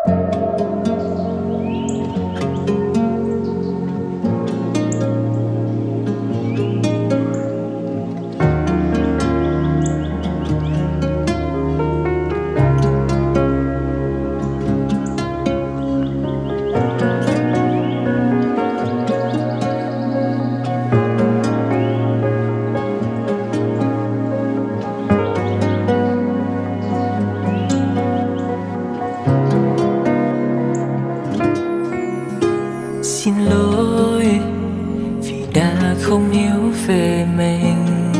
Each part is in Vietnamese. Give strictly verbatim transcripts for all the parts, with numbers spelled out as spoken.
Xin lỗi vì đã không hiểu về mình.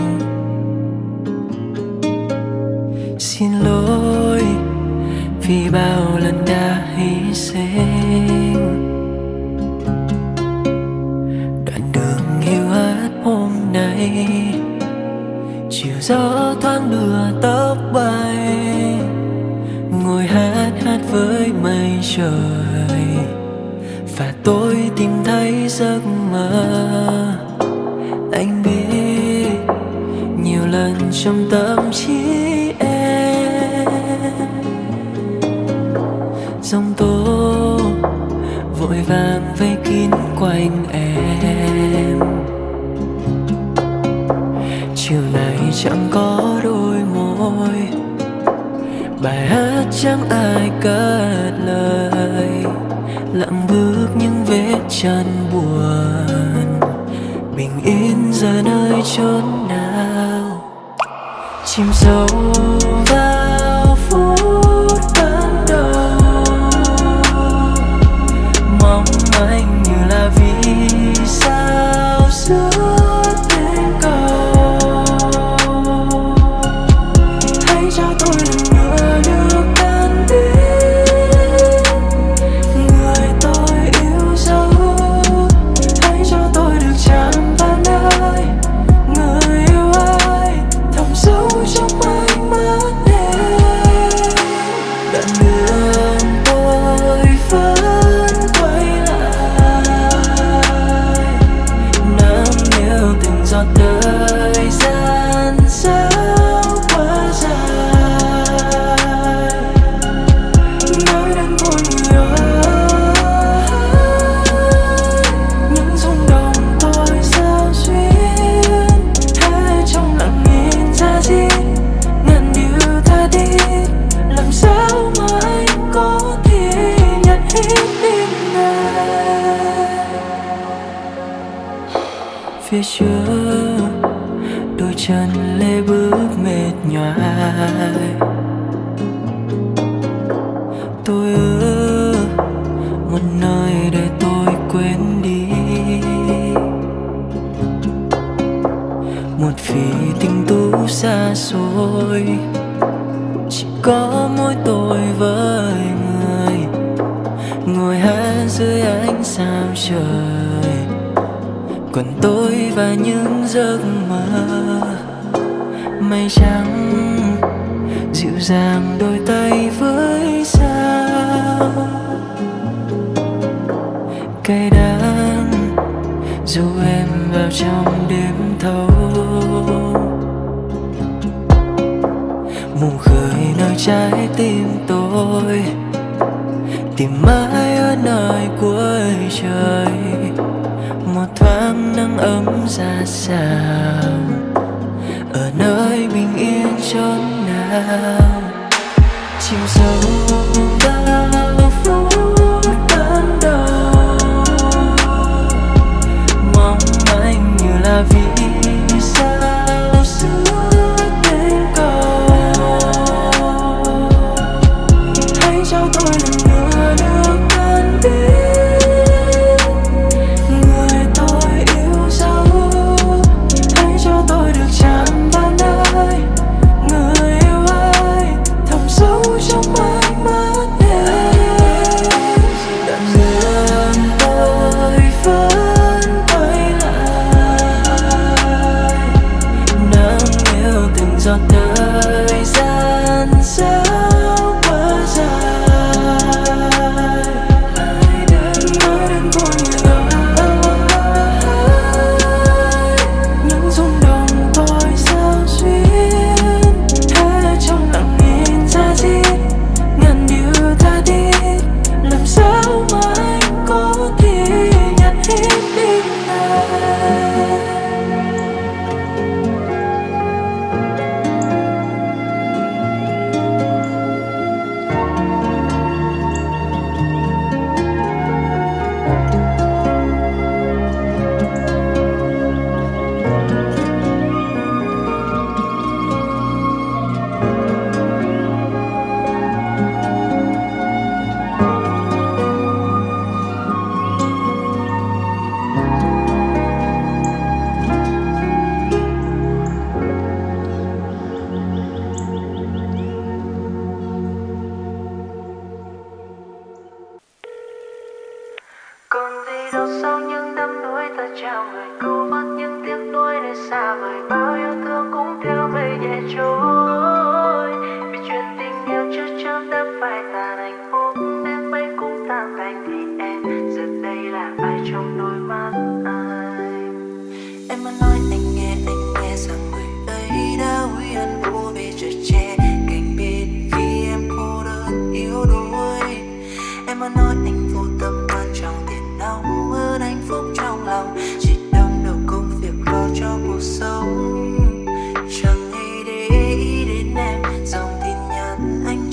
Xin lỗi vì bao lần đã hy sinh. Đoạn đường hiu hắt hôm nay, chiều gió thoáng đưa tóc bay, ngồi hát hát với mây trời. Và tôi tìm thấy giấc mơ. Anh biết nhiều lần trong tâm trí em, giông tố vội vàng vây kín quanh em. Chiều này chẳng có đôi môi, bài hát chẳng ai cất lời, lặng bước những vết chân buồn. Bình yên giờ nơi chốn nào, chìm sâu vào phút ban đầu. Mong anh như là vì sao giữa tên cầu. Hãy cho tôi lần nữa được tan tin người tôi yêu dấu. Hãy cho tôi được chạm vào nơi người yêu ai thầm sâu trong ánh mắt em. Đoạn đường tôi vẫn quay lại, nắng yêu từng giọt thời gian sao quá dài. Nói đến con người ơi, những rung động tôi sao xuyên hết trong lặng nhìn ra gì ngàn điều tha thiết. Làm sao mà anh có thể nhận hết tim này. Phía trước đôi chân lê bước mệt nhoài, tôi ở một nơi để tôi quên đi. Một vì tình tú xa xôi, chỉ có mỗi tôi với người ngồi hát dưới ánh sao trời. Còn tôi và những giấc mơ mây trắng dịu dàng đôi tay với sao. Cay đắng dù em vào trong đêm thâu, mù khơi nơi trái tim tôi, tìm mãi ở nơi cuối trời. Một thoáng nắng ấm ra sao, ở nơi bình yên chốn nào, chìm sâu vào phút ban đầu. Mong anh như là vì sao giữa tên cầu. Hãy cho tôi lần nữa được tan tin người tôi yêu dấu. Hãy cho tôi được chạm vào nơi người yêu ai thầm sâu trong ánh mắt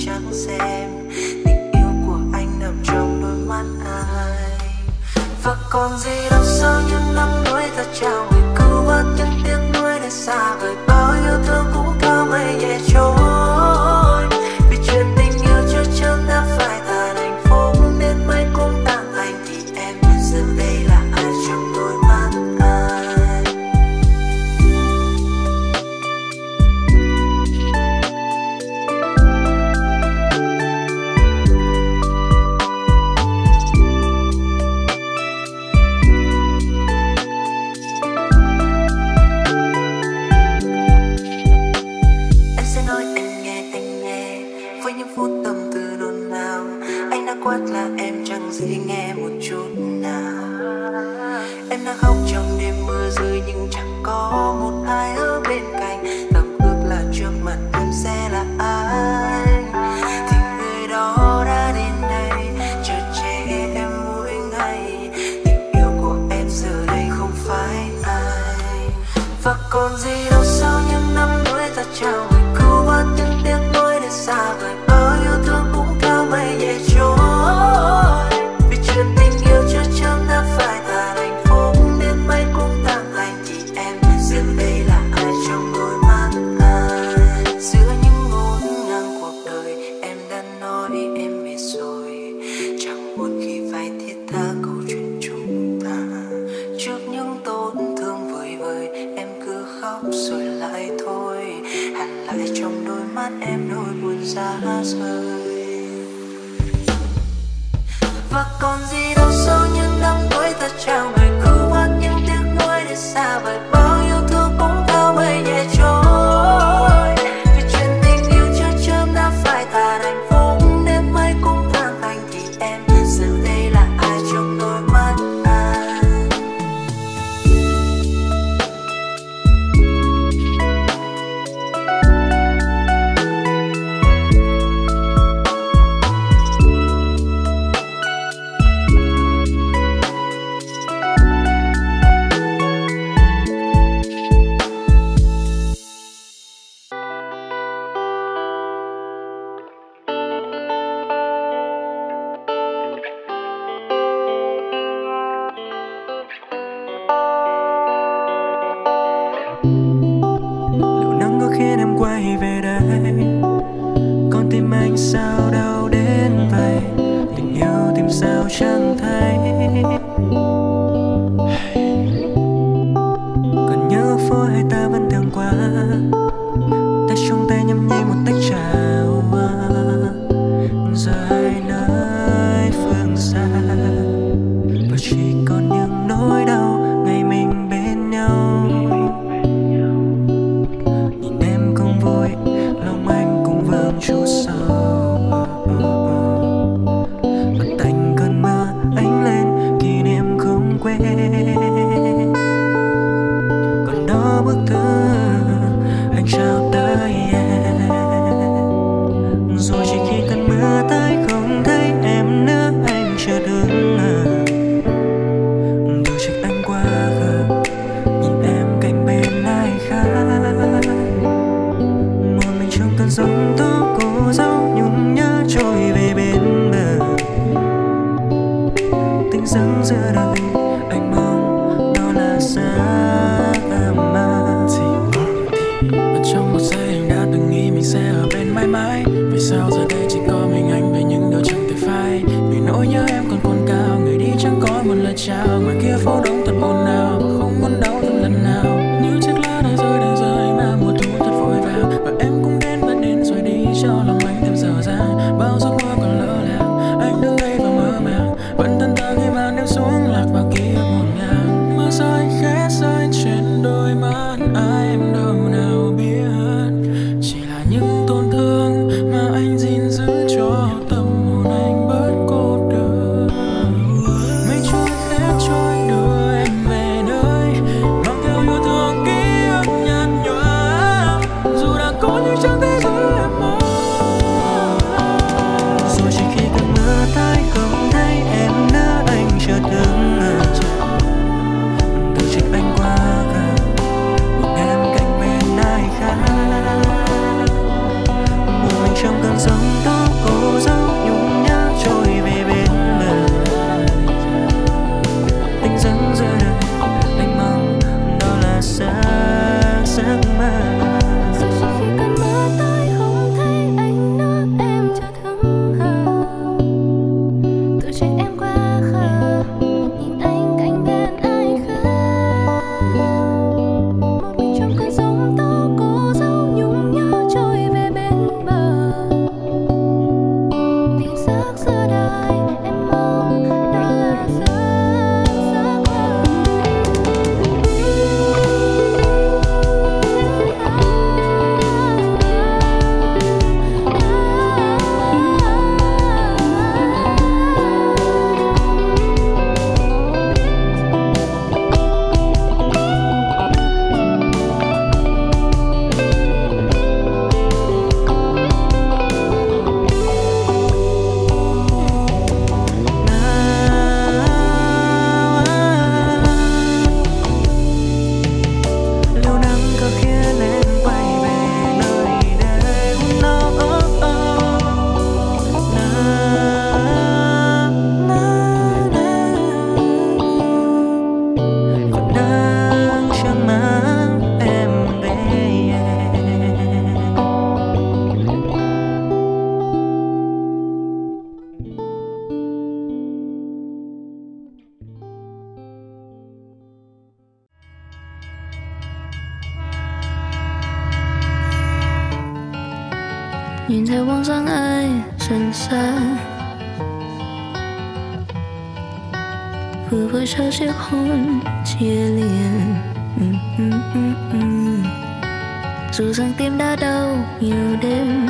chẳng xem tình yêu của anh nằm trong đôi mắt ai. Và còn gì đâu sau những năm tuổi ta trao người cứu vớt những tiếng nuối để xa vời, bao yêu thương cũng theo mây nhẹ trôi. Vì chuyện tình yêu chưa chớm đã phải tàn hạnh phúc nên mây cũng tan thành, thì em giờ đây là ai trong đôi mắt ai. Em sẽ nói anh nghe, anh nghe với những phút tâm tư nôn nao. Anh đã quát là em chẳng gì nghe một chút nào. Em đã khóc trong đêm mưa rơi nhưng chẳng có một ai ở bên cạnh. Tâm ước là trước mặt em sẽ là ai, thì người đó đã đến đây chờ che em mỗi ngày. Tình yêu của em giờ đây không phải ai. Và còn gì đâu sau những năm tuổi ta trao người cứu vớt những tiếng nuối để xa vời, bao yêu thương cũng theo mây nhẹ trôi. Vì chuyện tình yêu chưa chớm đã phải tàn hạnh phúc nên mây cũng tan thành, thì em giờ đây là ai trong đôi mắt ai. Giữa những ngổn ngang cuộc đời em đã nói em mệt rồi, chẳng buồn khi phải thiết tha câu chuyện chúng ta. Trước những tổn thương vơi vời em cứ khóc rồi lại thôi, hằn lại trong đôi mắt em nỗi buồn xa rời. Và còn gì đâu sau những năm tuổi ta trao người cứu vớt những tiếng nuối để xa vời, bao yêu thương cũng theo mây nhẹ trôi. Vì chuyện tình yêu chưa chớm đã phải tàn hạnh phúc nên mây cũng tan thành, thì em giờ đây là ai trong đôi mắt ai. Liệu nắng có khiến em quay về đây, con tim anh sao đau đến vậy, tình yêu tìm sao chẳng thấy. Còn nhớ phố hay ta vẫn thường qua, tay trong tay nhâm nhi một tách trà hoa. Giờ hai nơi phương xa và chỉ còn những nỗi đau ngày mình bên nhau. Nhìn em không vui lòng anh cũng vương chút sầu, và tạnh cơn mưa ánh lên kỷ niệm không quên. Còn đó bức thư anh trao tới em, rồi chỉ khi cơn mưa tới không thấy em nữa anh chợt đứng ngờ. Đừng trách anh quá khờ nhìn em cạnh bên ai khác, một mình trong cơn giông tố cô dấu nhung nhớ trôi về bên bờ. Tình dưng giữa đời anh mong đó là xa mơ. Và trong một giây anh đã từng nghĩ mình sẽ ở bên mãi mãi. Vì sao giờ đây chỉ có mình anh về những đôi chân tay phai. Vì nỗi nhớ em còn cồn cao, người đi chẳng có một lời chào. Ngoài kia phố đông thật ồn ào và không muốn đau thêm lần nào. Như chiếc lá đã rơi đang rơi mà mùa thu thật vội vàng. Và em cũng đến và đến rồi đi cho lòng anh thêm dở dang. Bao giấc mơ còn lỡ làng, anh đứng đây và mơ màng. Vẫn thân thờ khi màn đêm xuống lạc vào ký ức ngổn ngang. Mưa rơi khẽ rơi trên đôi mắt ai em đâu nào biết. Chỉ là những tổn thương mà anh gìn giữ cho tâm hồn anh bớt cô đơn. Mây trôi khẽ trôi đưa em về nhìn theo bóng dáng ấy dần xa. Vừa với sau chiếc hôn chia liền. mm, mm, mm, mm. Dù rằng tim đã đau nhiều đêm,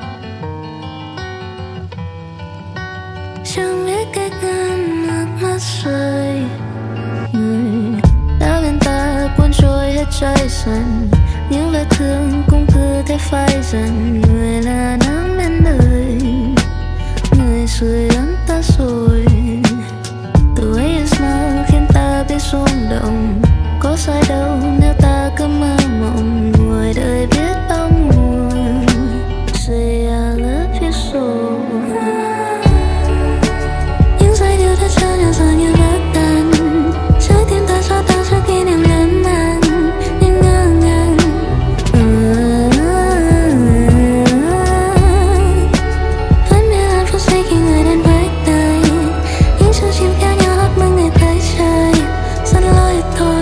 chẳng biết cách ngăn nước mắt rơi. Người đã bên ta cuốn trôi hết trái dần, những vết thương cũng cứ thế phai dần. Người là nắng bên đời, người sưởi ấm ta rồi. The way you smile khiến ta biết rung động. Có sai đâu nếu ta cứ mơ mộng, ngồi đời biết bao mùa. Say I love you so. Những giai điệu đã trao nhau giờ như vỡ tan. Trái tim ta cho ta trước khi niềm lớn mang. Nhưng ngỡ ngàng vẫn biết hạnh phúc sẽ khi người đến với đời. Những chú chim kéo nhau hót mừng ngày tới trời. Rất lỗi thôi.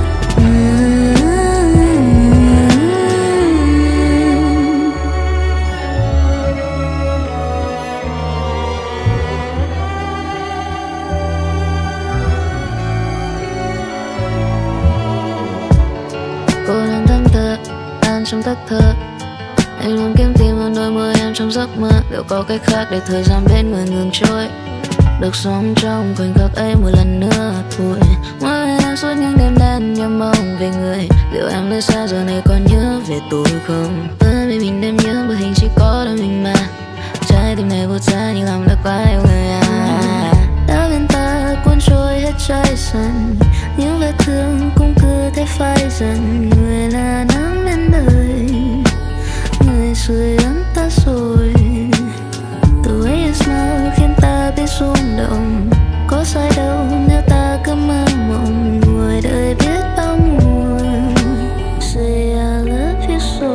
Cô đang thẫn thờ, tan trong thất thờ. Anh luôn kiếm tìm một đôi môi em trong giấc mơ. Liệu có cách khác để thời gian bên người ngừng trôi, được sống trong khoảnh khắc ấy một lần nữa thôi. Mỗi ngày em suốt những đêm đen nhớ mong về người. Liệu em nơi xa giờ này còn nhớ về tôi không? Bởi vì mình đêm nhớ bởi hình chỉ có đôi mình mà. Trái tim này vụt ra như làm đã quá yêu người à. Đã bên ta cuốn trôi hết trái dần, những vết thương cũng cứ thế phai dần. Người là nắng bên đời, người sưởi ấm ta rồi. The way you smile khiến ta biết rung động. Có sai đâu nếu ta cứ mơ mộng, ngồi đời biết bao mùa. Say I love you so.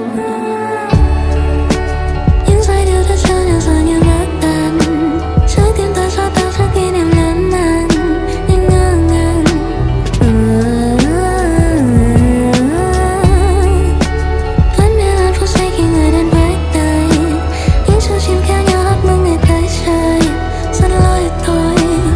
Những giai điệu đã trao nhau giờ như vỡ tan. Trái tim ta cho ta trước khi niềm lớn mang. Nhưng ngỡ ngàng vẫn biết hạnh phúc sẽ khi người đến với đời. Những chú chim kéo nhau hót mừng ngày tới trời. Rất lỗi thôi.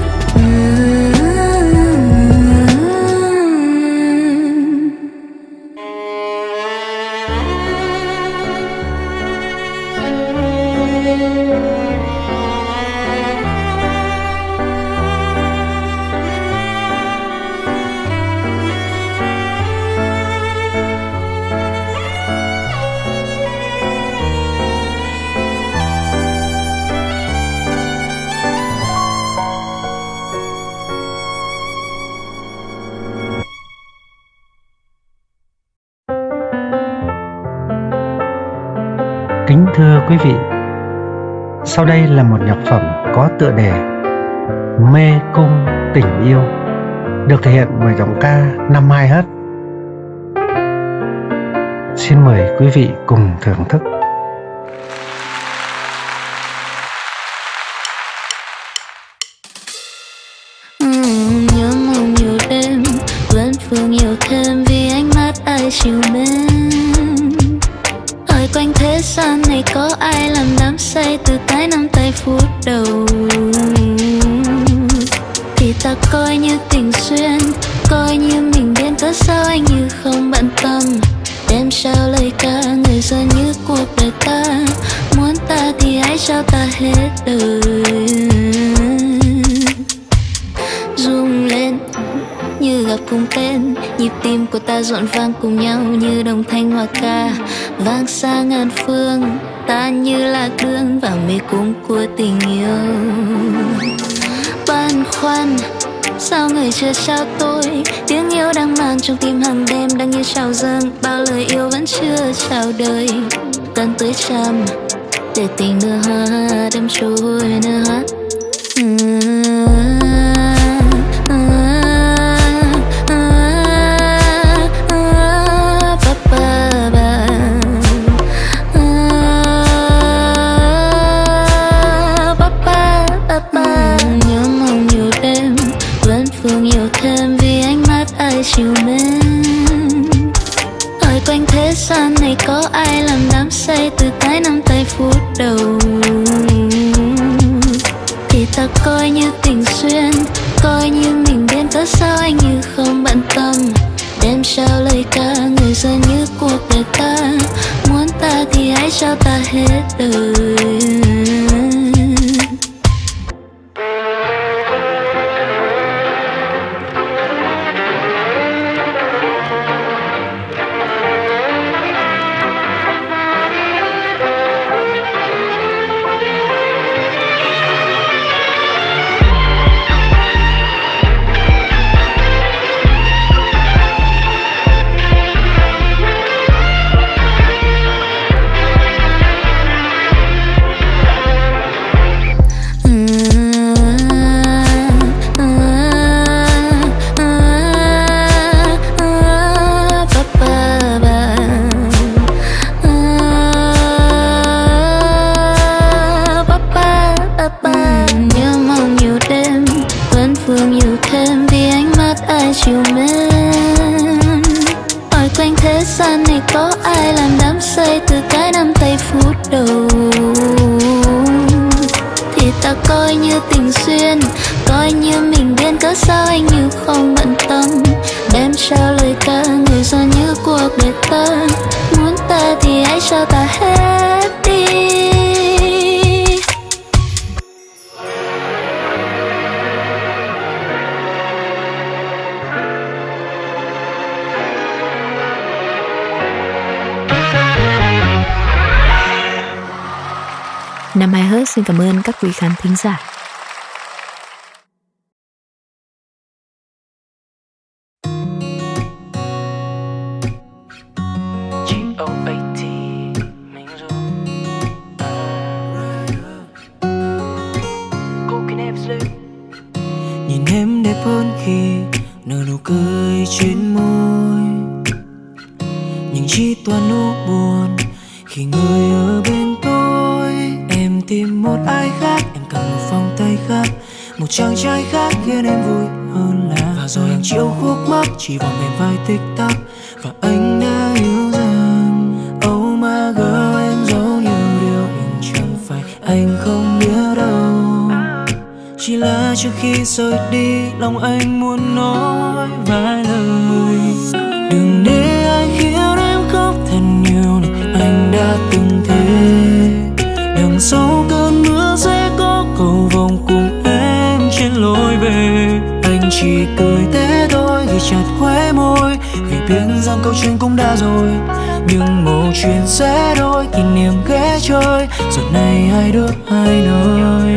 Kính thưa quý vị, sau đây là một nhạc phẩm có tựa đề Mê cung tình yêu, được thể hiện bởi giọng ca Năm Hai Hất. Xin mời quý vị cùng thưởng thức. uhm, Nhớ mong nhiều đêm vẫn phương nhiều thêm vì ánh mắt ai chiều mến. Hỏi quanh thế gian này có ai làm đắm say từ cái nắm tay phút đầu. Thì ta coi như tình duyên, coi như mình đến cớ sao anh như không bận tâm. Đem trao lời ca người giờ như cuộc đời ta. Muốn ta thì hãy trao ta hết đời. Rung lên như gặp cùng tên, nhịp tim của ta rộn vang cùng nhau như đồng thanh hoa ca. Vang xa ngàn phương, ta như là gương vào mê cung của tình yêu. Băn khoăn sao người chưa trao tôi, tiếng yêu đang mang trong tim hàng đêm đang như trào dâng. Bao lời yêu vẫn chưa chào đời, cần tới trăm để tình nở hoa đêm trôi nở hoa. Chiều mến hỏi quanh thế gian này có ai làm đắm say từ cái nắm tay phút ta coi như tình duyên, coi như mình điên cớ sao anh như không bận tâm. Đem trao lời ca người ra như cuộc đời ta, muốn ta thì hãy cho ta hết đi. Nam Hai Hớt xin cảm ơn các quý khán thính giả. Nhìn em đẹp hơn khi nở nụ cười trên môi, nhưng chỉ toàn nụ buồn khi người ở bên tôi. Em tìm một ai khác, em cần một vòng tay khác, một chàng trai khác khiến em vui hơn là. Và rồi hàng triệu khúc mắc chỉ vòng bên vai tích tắc, và anh đã yêu rằng oh my girl, em giấu nhiều điều nhưng chẳng phải anh không biết đâu. Chỉ là trước khi rời đi, lòng anh muốn nói vài lời. Đừng để ai khiến em khóc thật nhiều này, anh đã từng thề. Đằng sau cơn mưa sẽ có cầu vồng cùng em trên lối về. Anh chỉ cười thế thôi ghi chặt khóe môi, vì biết rằng câu chuyện cũng đã rồi. Nhưng một chuyện sẽ đôi kỷ niệm ghé chơi, giờ này hai đứa hai nơi.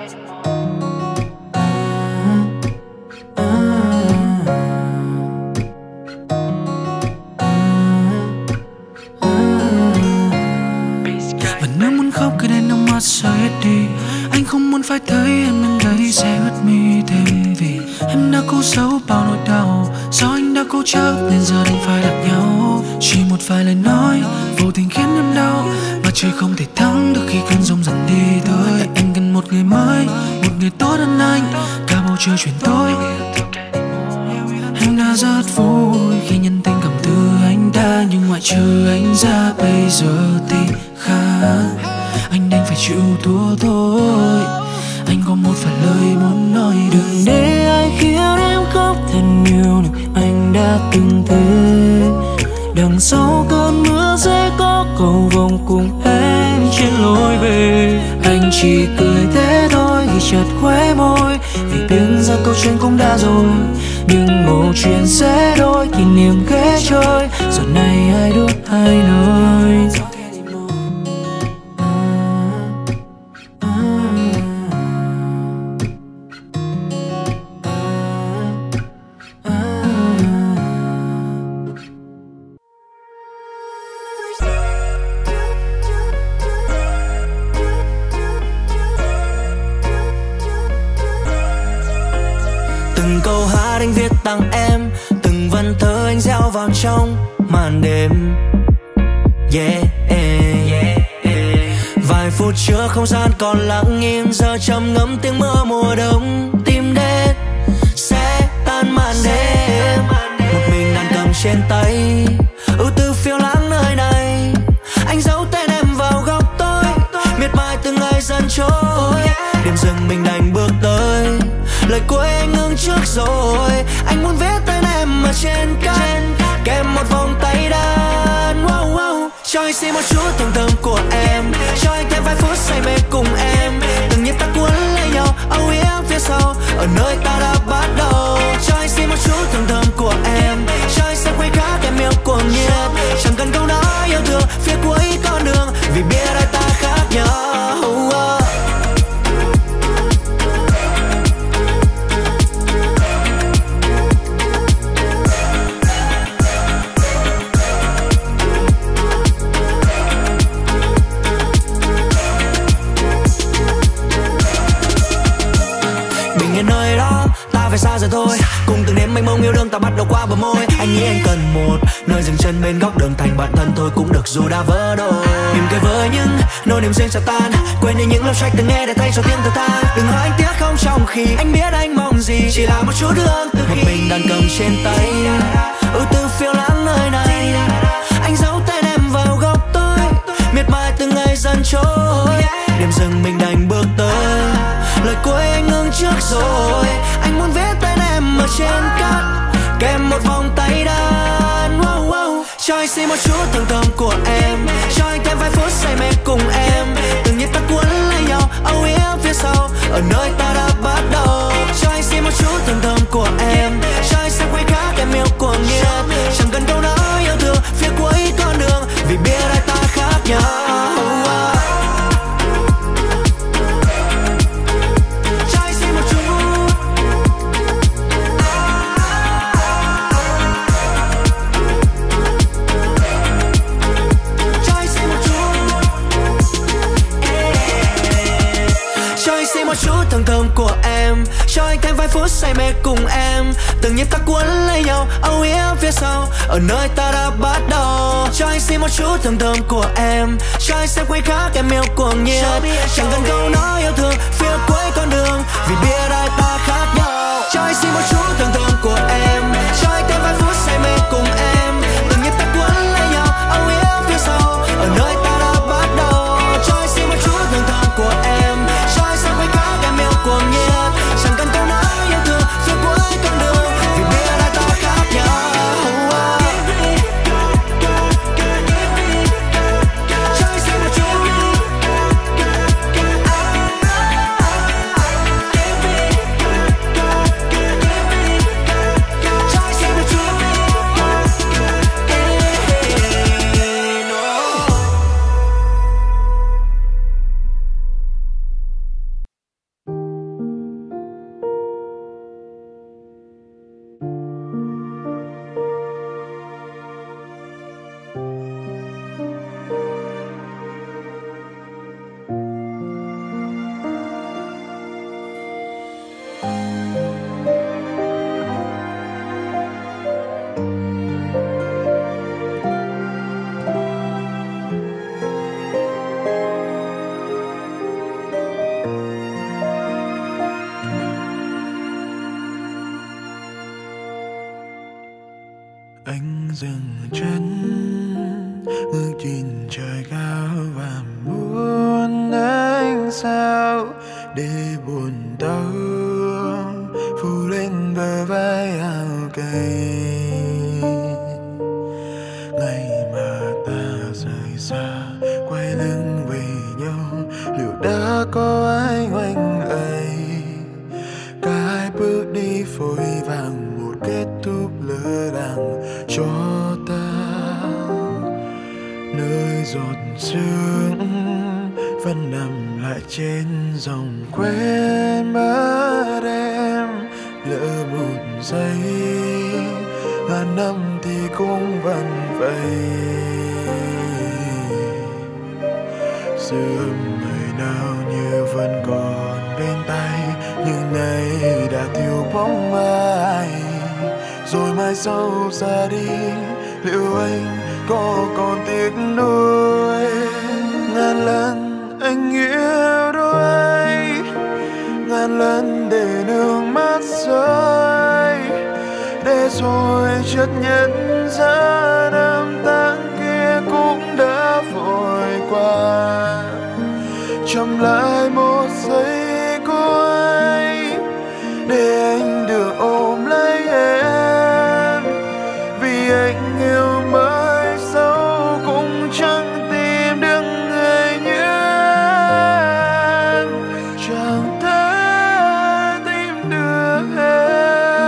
Rơi hết đi, anh không muốn phải thấy em bên đấy sẽ ướt mi thêm. Vì em đã cố giấu bao nỗi đau, sao anh đã cố chấp nên giờ đành phải gặp nhau. Chỉ một vài lời nói vô tình khiến em đau, mà trời không thể thắng được khi cơn giông dần đi thôi. Tại anh cần một người mới, một người tốt hơn anh, cả bầu trời chuyển tôi. Em đã rất vui khi nhận tình cảm từ anh đã, nhưng ngoại trừ anh ra bây giờ thì khác. Anh đành phải chịu thua thôi. Anh có một vài lời muốn nói. Đừng để ai khiến em khóc thật nhiều này, anh đã từng thề. Đằng sau cơn mưa sẽ có cầu vồng cùng em trên lối về. Anh chỉ cười thế thôi ghi chặt khóe môi, vì biết rằng câu chuyện cũng đã rồi. Nhưng một chuyện sẽ đôi kỷ niệm ghé chơi, giờ này hai đứa hai nơi. Từng câu hát anh viết tặng em, từng vần thơ anh gieo vào trong màn đêm. Yeah, yeah, yeah. Vài phút trước không gian còn lặng im, giờ trầm ngâm tiếng mưa mùa đông. Tim đen sẽ tan màn đêm, một mình đàn cầm trên tay, ưu tư phiêu lãng nơi này. Anh giấu tên em vào góc tối, miệt mài từng ngày dần trôi. Đêm dừng mình đành bước tới, lời cuối anh ngưng trước rồi. Anh muốn viết tên em ở trên cát, kèm một vòng tay đàn. Wow, wow. Cho anh xin một chút thầm thầm của em, cho anh thêm vài phút say mê cùng em. Từng nhịp ta cuốn lấy nhau, âu yếm phía sau, ở nơi ta đã bắt đầu. Cho anh xin một chút thầm thầm của em, cho anh sẽ quay khác em yêu cuồng nhiệt. Chẳng cần câu nói yêu thương phía cuối con đường, vì biết hai ta khác nhau. Oh. Nơi đó ta phải xa rồi thôi, cùng từng đêm mênh mông yêu đương ta bắt đầu qua bờ môi. Anh nghĩ anh cần một nơi dừng chân bên góc đường, thành bạn thân thôi cũng được dù đã vỡ đôi. Mỉm cười với những nỗi niềm riêng sẽ tan, quên đi những lời trách từng nghe để thay cho tiếng thở than. Đừng hỏi anh tiếc không trong khi anh biết anh mong gì, chỉ là một chút thương từ khi một mình đàn cầm trên tay, ưu tư phiêu lãng nơi này. Anh giấu tên em vào góc tối, miệt mài từng ngày dần trôi. Đêm dừng mình đành bước tới, trước rồi. Anh muốn viết tên em ở trên cát kèm một vòng tay đàn. Wow, wow. Cho anh xin một chút thơm thơm của em, cho anh thêm vài phút say mê cùng em. Từng nhịp ta cuốn lấy nhau, âu yếm phía sau ở nơi ta đã bắt đầu. Cho anh xin một chút thơm thơm của em, cho anh xem quay khác em yêu cuồng nhiệt. Chẳng cần câu nói yêu thương phía cuối con đường, vì biết hai ta khác nhau. Một chút thơm thơm của em, cho anh thêm vài phút say mê cùng em. Từng nhịp ta cuốn lấy nhau, âu yếm phía sau ở nơi ta đã bắt đầu. Cho anh xin một chút thơm thơm của em, cho anh xem quay khác em yêu cuồng nhiệt. Chẳng cần câu nói yêu thương phía cuối con đường, vì biết hai ta khác nhau. Cho anh xin một chút thơm thơm của em, cho anh thêm vài phút say mê cùng em. Từng nhịp ta cuốn lấy nhau, âu yếm phía sau ở nơi ta đã bắt đầu. Cho anh xin một chút thơm thơm của em, cuồng nhiệt. Chẳng cần câu nói yêu thương phía cuối con đường, vì biết hai ta khác nhau. Cho anh xin một chút, cho anh xin một chút. Anh dừng chân ngước nhìn trời cao và muốn anh sao để buồn đau phủ lên bờ vai áo cây. Ngày mà ta rời xa quay lưng về nhau, liệu đã có ai ngoảnh ấy? Cả hai bước đi vội vàng, một kết thúc lỡ làng cho ta. Nơi giọt sương vẫn nằm lại trên dòng quên mất em. Lỡ một giây ngàn năm thì cũng vẫn vậy. Sương người nào như vẫn còn bên tay, nhưng nay đã thiếu bóng ai. Rồi mai sau ra đi, liệu anh có còn tiếc nuối? Ngàn lần anh yêu đôi, ngàn lần để nước mắt rơi, để rồi chợt nhận ra năm tháng kia cũng đã vội qua. Chậm lại một giây cuối để anh được ôm lấy em, vì anh yêu mãi sâu cũng chẳng tìm được người như em, chẳng thể tìm được em.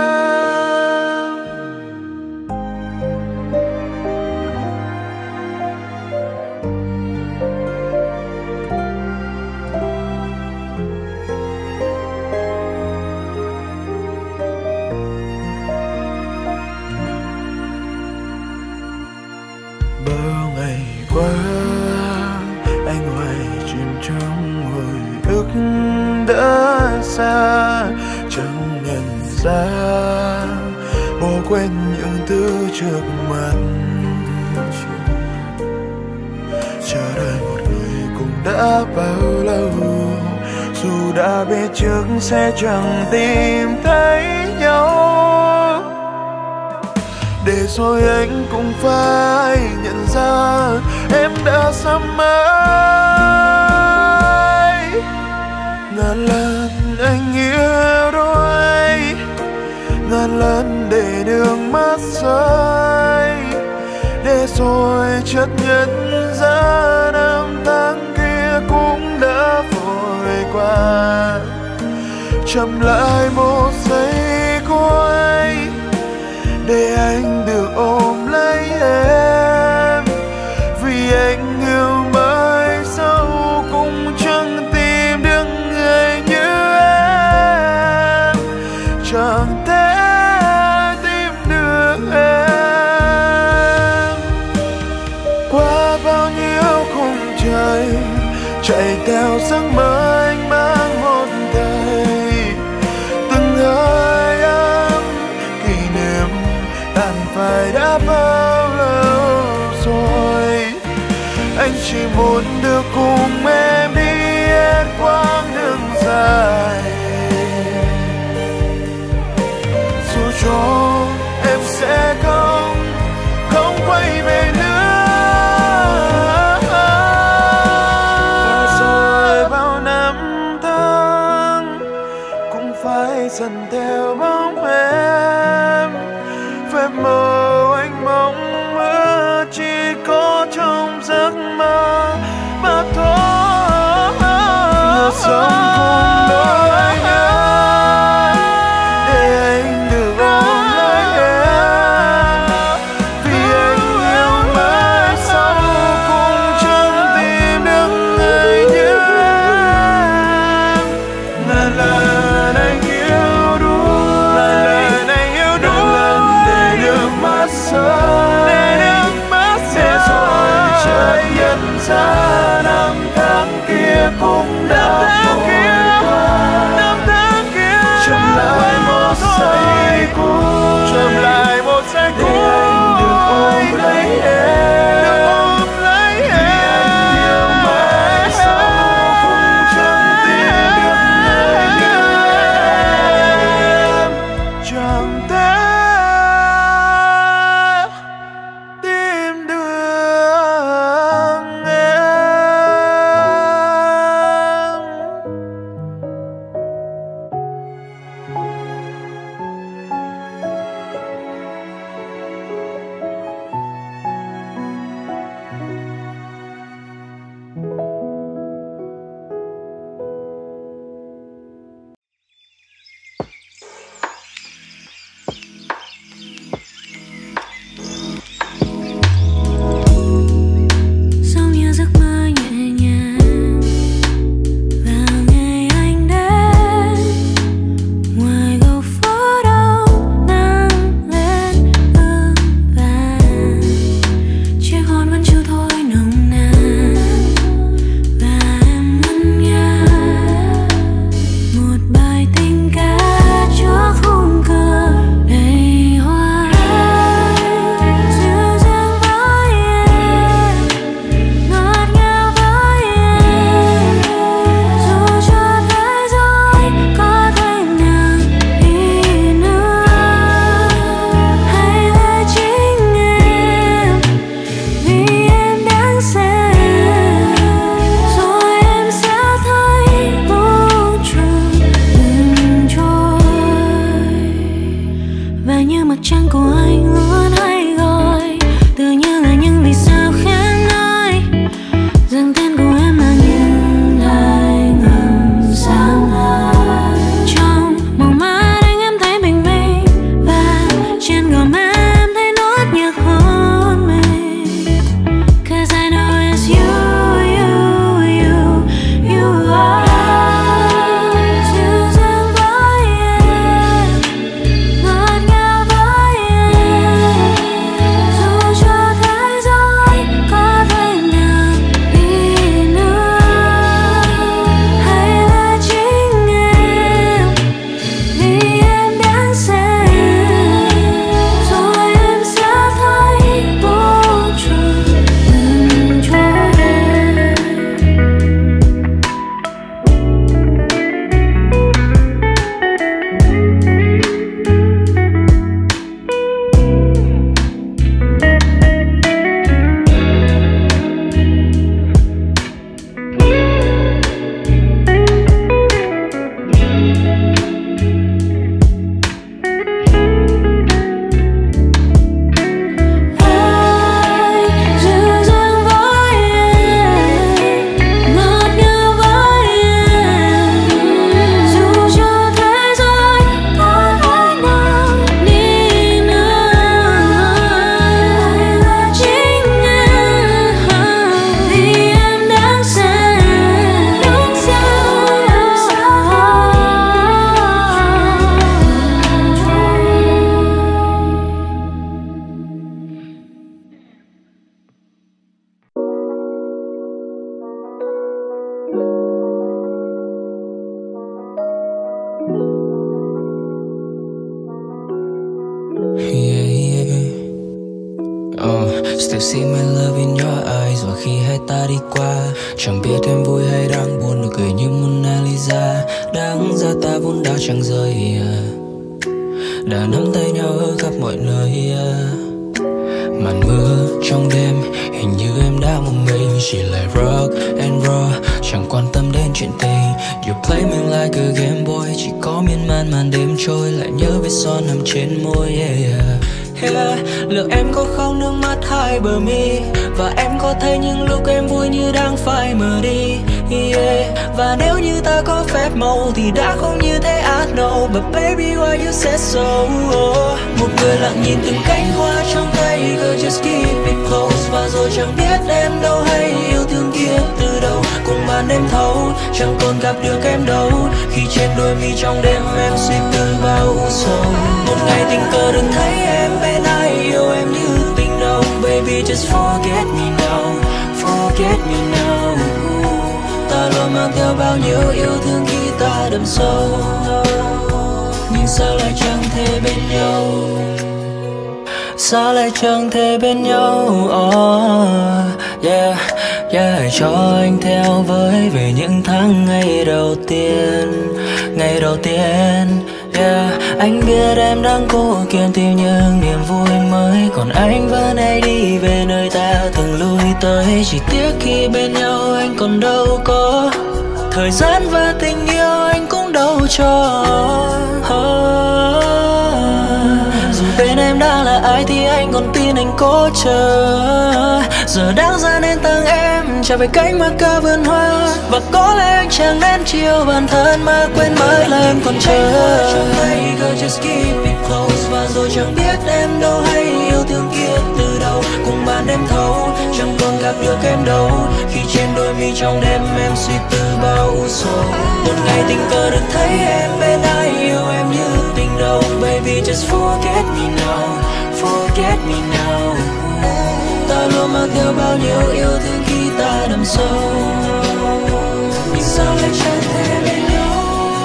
Bao ngày qua anh hoài chìm trong hồi ức đã xa, chẳng nhận ra bỏ quên những thứ trước mặt. Chờ đợi một người cũng đã bao lâu, dù đã biết trước sẽ chẳng tìm thấy nhau. Để rồi anh cũng phải nhận ra em đã xa mãi. Ngàn lần anh yêu rơi, để rồi chợt nhận ra năm tháng kia cũng đã vội qua. Chậm lại một giây cuối để anh được ôm lấy em, vì anh yêu mãi sau cũng chẳng tìm được người như em, chẳng thể tìm được em. Qua bao nhiêu khung trời chạy theo giấc mơ anh mang một đời, từng hơi ấm kỷ niệm tàn phai đã bao lâu rồi. Anh chỉ muốn được cùng em đi hết quãng đường dài, dù cho em sẽ không không quay về nữa. Và rồi bao năm tháng cũng phải dần theo bóng em, phép màu anh mong mơ chỉ có trong giấc mơ mà thôi. Ngược dòng cùng nỗi nhớ để anh được ôm lấy em, vì anh yêu mãi sau cũng chẳng tìm được người như em. Là lời anh yêu đuối, là lời anh Được see my love in your eyes. Và khi hai ta đi qua, chẳng biết em vui hay đang buồn, nụ cười như Mona Lisa. Đáng ra ta vốn đã chẳng rời, đã nắm tay nhau ở khắp mọi nơi. Màn mưa trong đêm, hình như em đã một mình, chỉ lại rock and roll, chẳng quan tâm đến chuyện tình. You play me like a game boy, chỉ có miên man màn đêm trôi, lại nhớ vết son nằm trên môi. Yeah, yeah. Yeah. Liệu em có khóc nước mắt hai bờ mi, và em có thấy những lúc em vui như đang phai mờ đi. Yeah. Và nếu như ta có phép màu thì đã không như thế, I know. But baby why you said so? Oh. Một người lặng nhìn từng cánh hoa trong tay, girl just keep it close. Và rồi chẳng biết em đâu hay yêu thương kia từ đâu, cùng màn đêm thấu chẳng còn gặp được em đâu. Khi trên đôi mi trong đêm em suy tư bao u sầu. Một ngày tình cờ đừng thấy em bên ai yêu em như tình đầu. Baby just forget me now, forget me now. Ta luôn mang theo bao nhiêu yêu thương khi ta đậm sâu, nhưng sao lại chẳng thể bên nhau, sao lại chẳng thể bên nhau. Oh, yeah, yeah. Cho anh theo với về những tháng ngày đầu tiên, ngày đầu tiên. Yeah, anh biết em đang cố kiềm tìm những niềm vui mới, còn anh vẫn hay đi về nơi ta từng lui tới. Chỉ tiếc khi bên nhau anh còn đâu có thời gian và tình yêu anh cũng đâu cho. Oh, dù bên em đang là ai thì anh còn tin anh cố chờ. Giờ đáng ra nên tặng em trả về cánh mà ca vườn hoa, và có lẽ anh chẳng nên chiều bản thân mà quên mất là em còn chờ. Trong tay girl just keep it close, và rồi chẳng biết em đâu hay yêu thương kia từ đâu, cùng màn đêm thấu chẳng còn gặp được em đâu. Khi trên đôi mi trong đêm em suy tư bao u sầu. Một ngày tình cờ được thấy em bên ai yêu em như tình đầu. Baby just forget me now, forget me now. Ta luôn mang theo bao nhiêu yêu thương khi ta đậm sâu, nhưng sao lại chẳng thể bên nhau.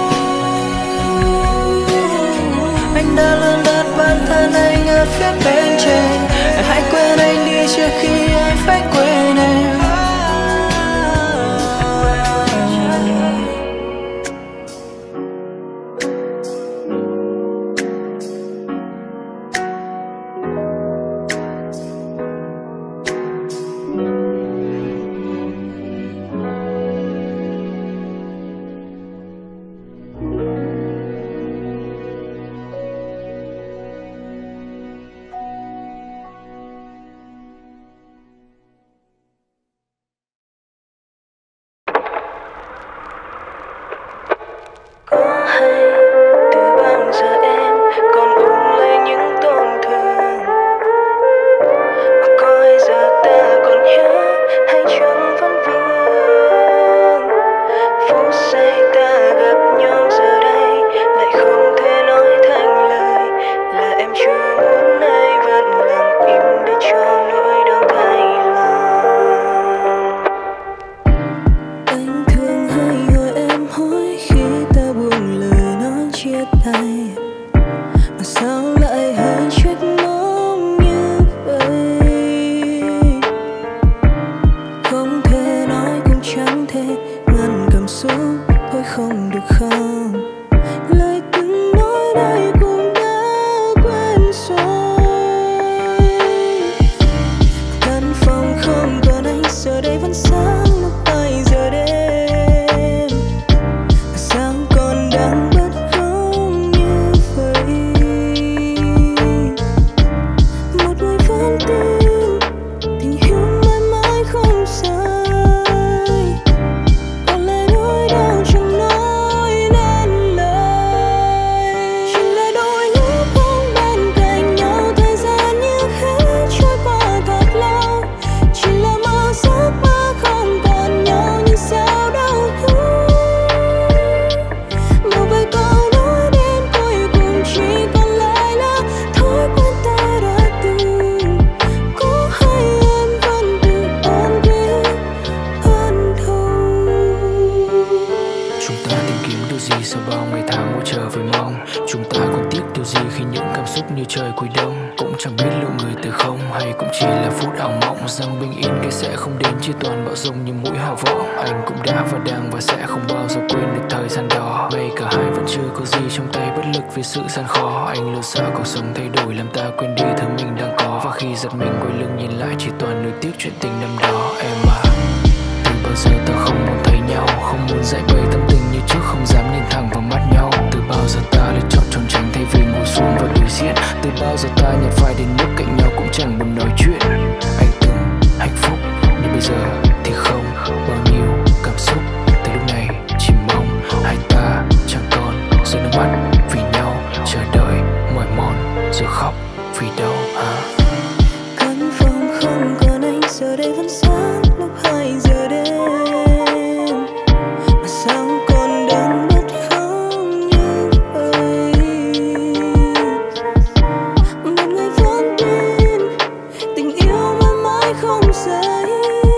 Anh đã luôn đặt bản thân anh ở phía bên trên, hãy quên anh đi trước khi anh phải quên em. Chỉ là ta tìm kiếm điều gì sau bao ngày tháng ngồi chờ với mong? Chúng ta còn tiếc điều gì khi những cảm xúc như trời cuối đông? Cũng chẳng biết liệu người từ không hay cũng chỉ là phút ảo mộng rằng bình yên cái sẽ không đến, chỉ toàn bão rông như mũi hào vọng. Anh cũng đã và đang và sẽ không bao giờ quên được thời gian đó. Vậy cả hai vẫn chưa có gì trong tay, bất lực vì sự gian khó. Anh luôn sợ cuộc sống thay đổi làm ta quên đi thứ mình đang có, và khi giật mình quay lưng nhìn lại chỉ toàn nuối tiếc chuyện tình năm đó. Em à, từ bao giờ ta không muốn thấy nhau, không muốn dạy bày tâm tình như trước, không dám nhìn thẳng vào mắt nhau. Từ bao giờ ta lựa chọn trốn tránh thay vì ngồi xuống và đối diện. Từ bao giờ ta nhặt vai đến nước cạnh nhau cũng chẳng buồn nói chuyện. Anh từng hạnh phúc nhưng bây giờ thì không. Bao nhiêu cảm xúc từ lúc này chỉ mong hai ta chẳng còn rơi nước mắt vì nhau, chờ đợi mỏi mòn rồi khóc vì đâu hả? Căn phòng không còn anh giờ đây vẫn sáng lúc hai giờ đêm, mà sao còn đang bất không như vậy? Một người vẫn tin tình yêu mãi mãi không rời,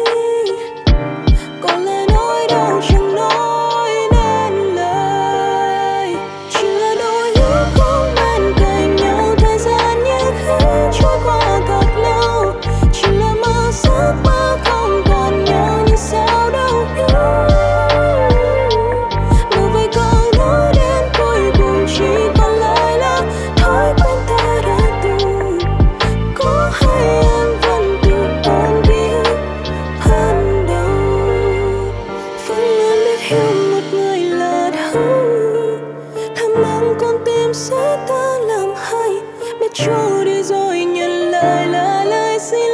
còn lời nói đâu chẳng nói nên lời. Chỉ là đôi lúc không bên cạnh nhau, thời gian như khi trôi qua thật lâu. Chỉ là mơ giấc mơ không còn nhau nhưng sao đâu nhớ. Mà vậy câu nói đến cuối cùng chỉ còn lại là thói quen ta đã từng. Có hay em vẫn tự ôm ký ức ban đầu, vẫn luôn biết hiểu một người là đau. Thầm lặng con tim sẽ ta làm hay, biết trôi đi rồi nhận lại là lời xin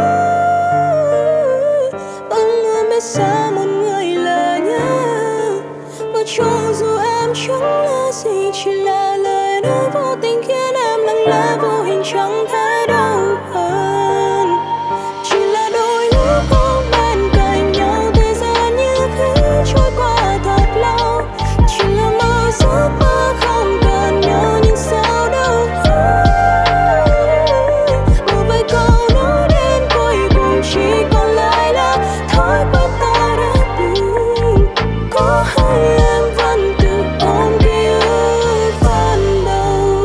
lỗi. Vẫn luôn biết xa một người là nhớ, mà cho dù em chẳng là gì, chỉ là lời nói vô tình khiến em lặng lẽ vô hình chẳng thể đau hơn. Chỉ là đôi lúc không bên cạnh nhau, thời gian như khi trôi qua thật lâu. Chỉ là mơ giấc mơ không còn nhau nhưng sao đâu nhớ. Mà vậy câu nói đến cuối cùng chỉ còn lại là thói quen ta đã từng. Có hay em vẫn tự ôm ký ức ban đầu.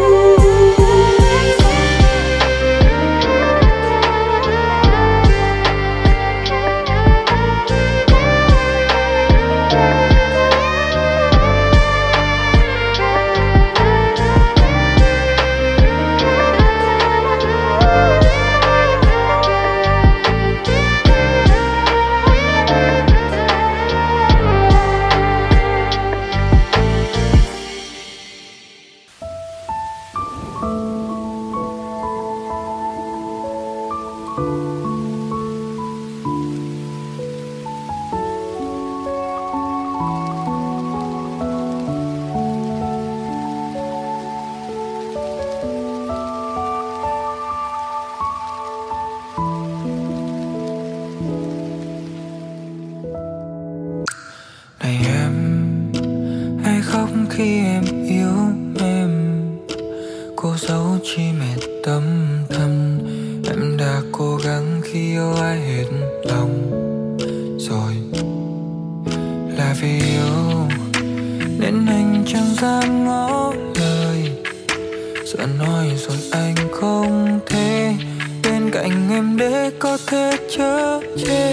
Này em, hay khóc khi em yêu em, cô dấu chi mệt tâm thân. Em đã cố gắng khi yêu ai hết lòng rồi, là vì yêu nên anh chẳng dám ngỏ lời. Sợ nói rồi anh không thể bên cạnh em để có thể chở che.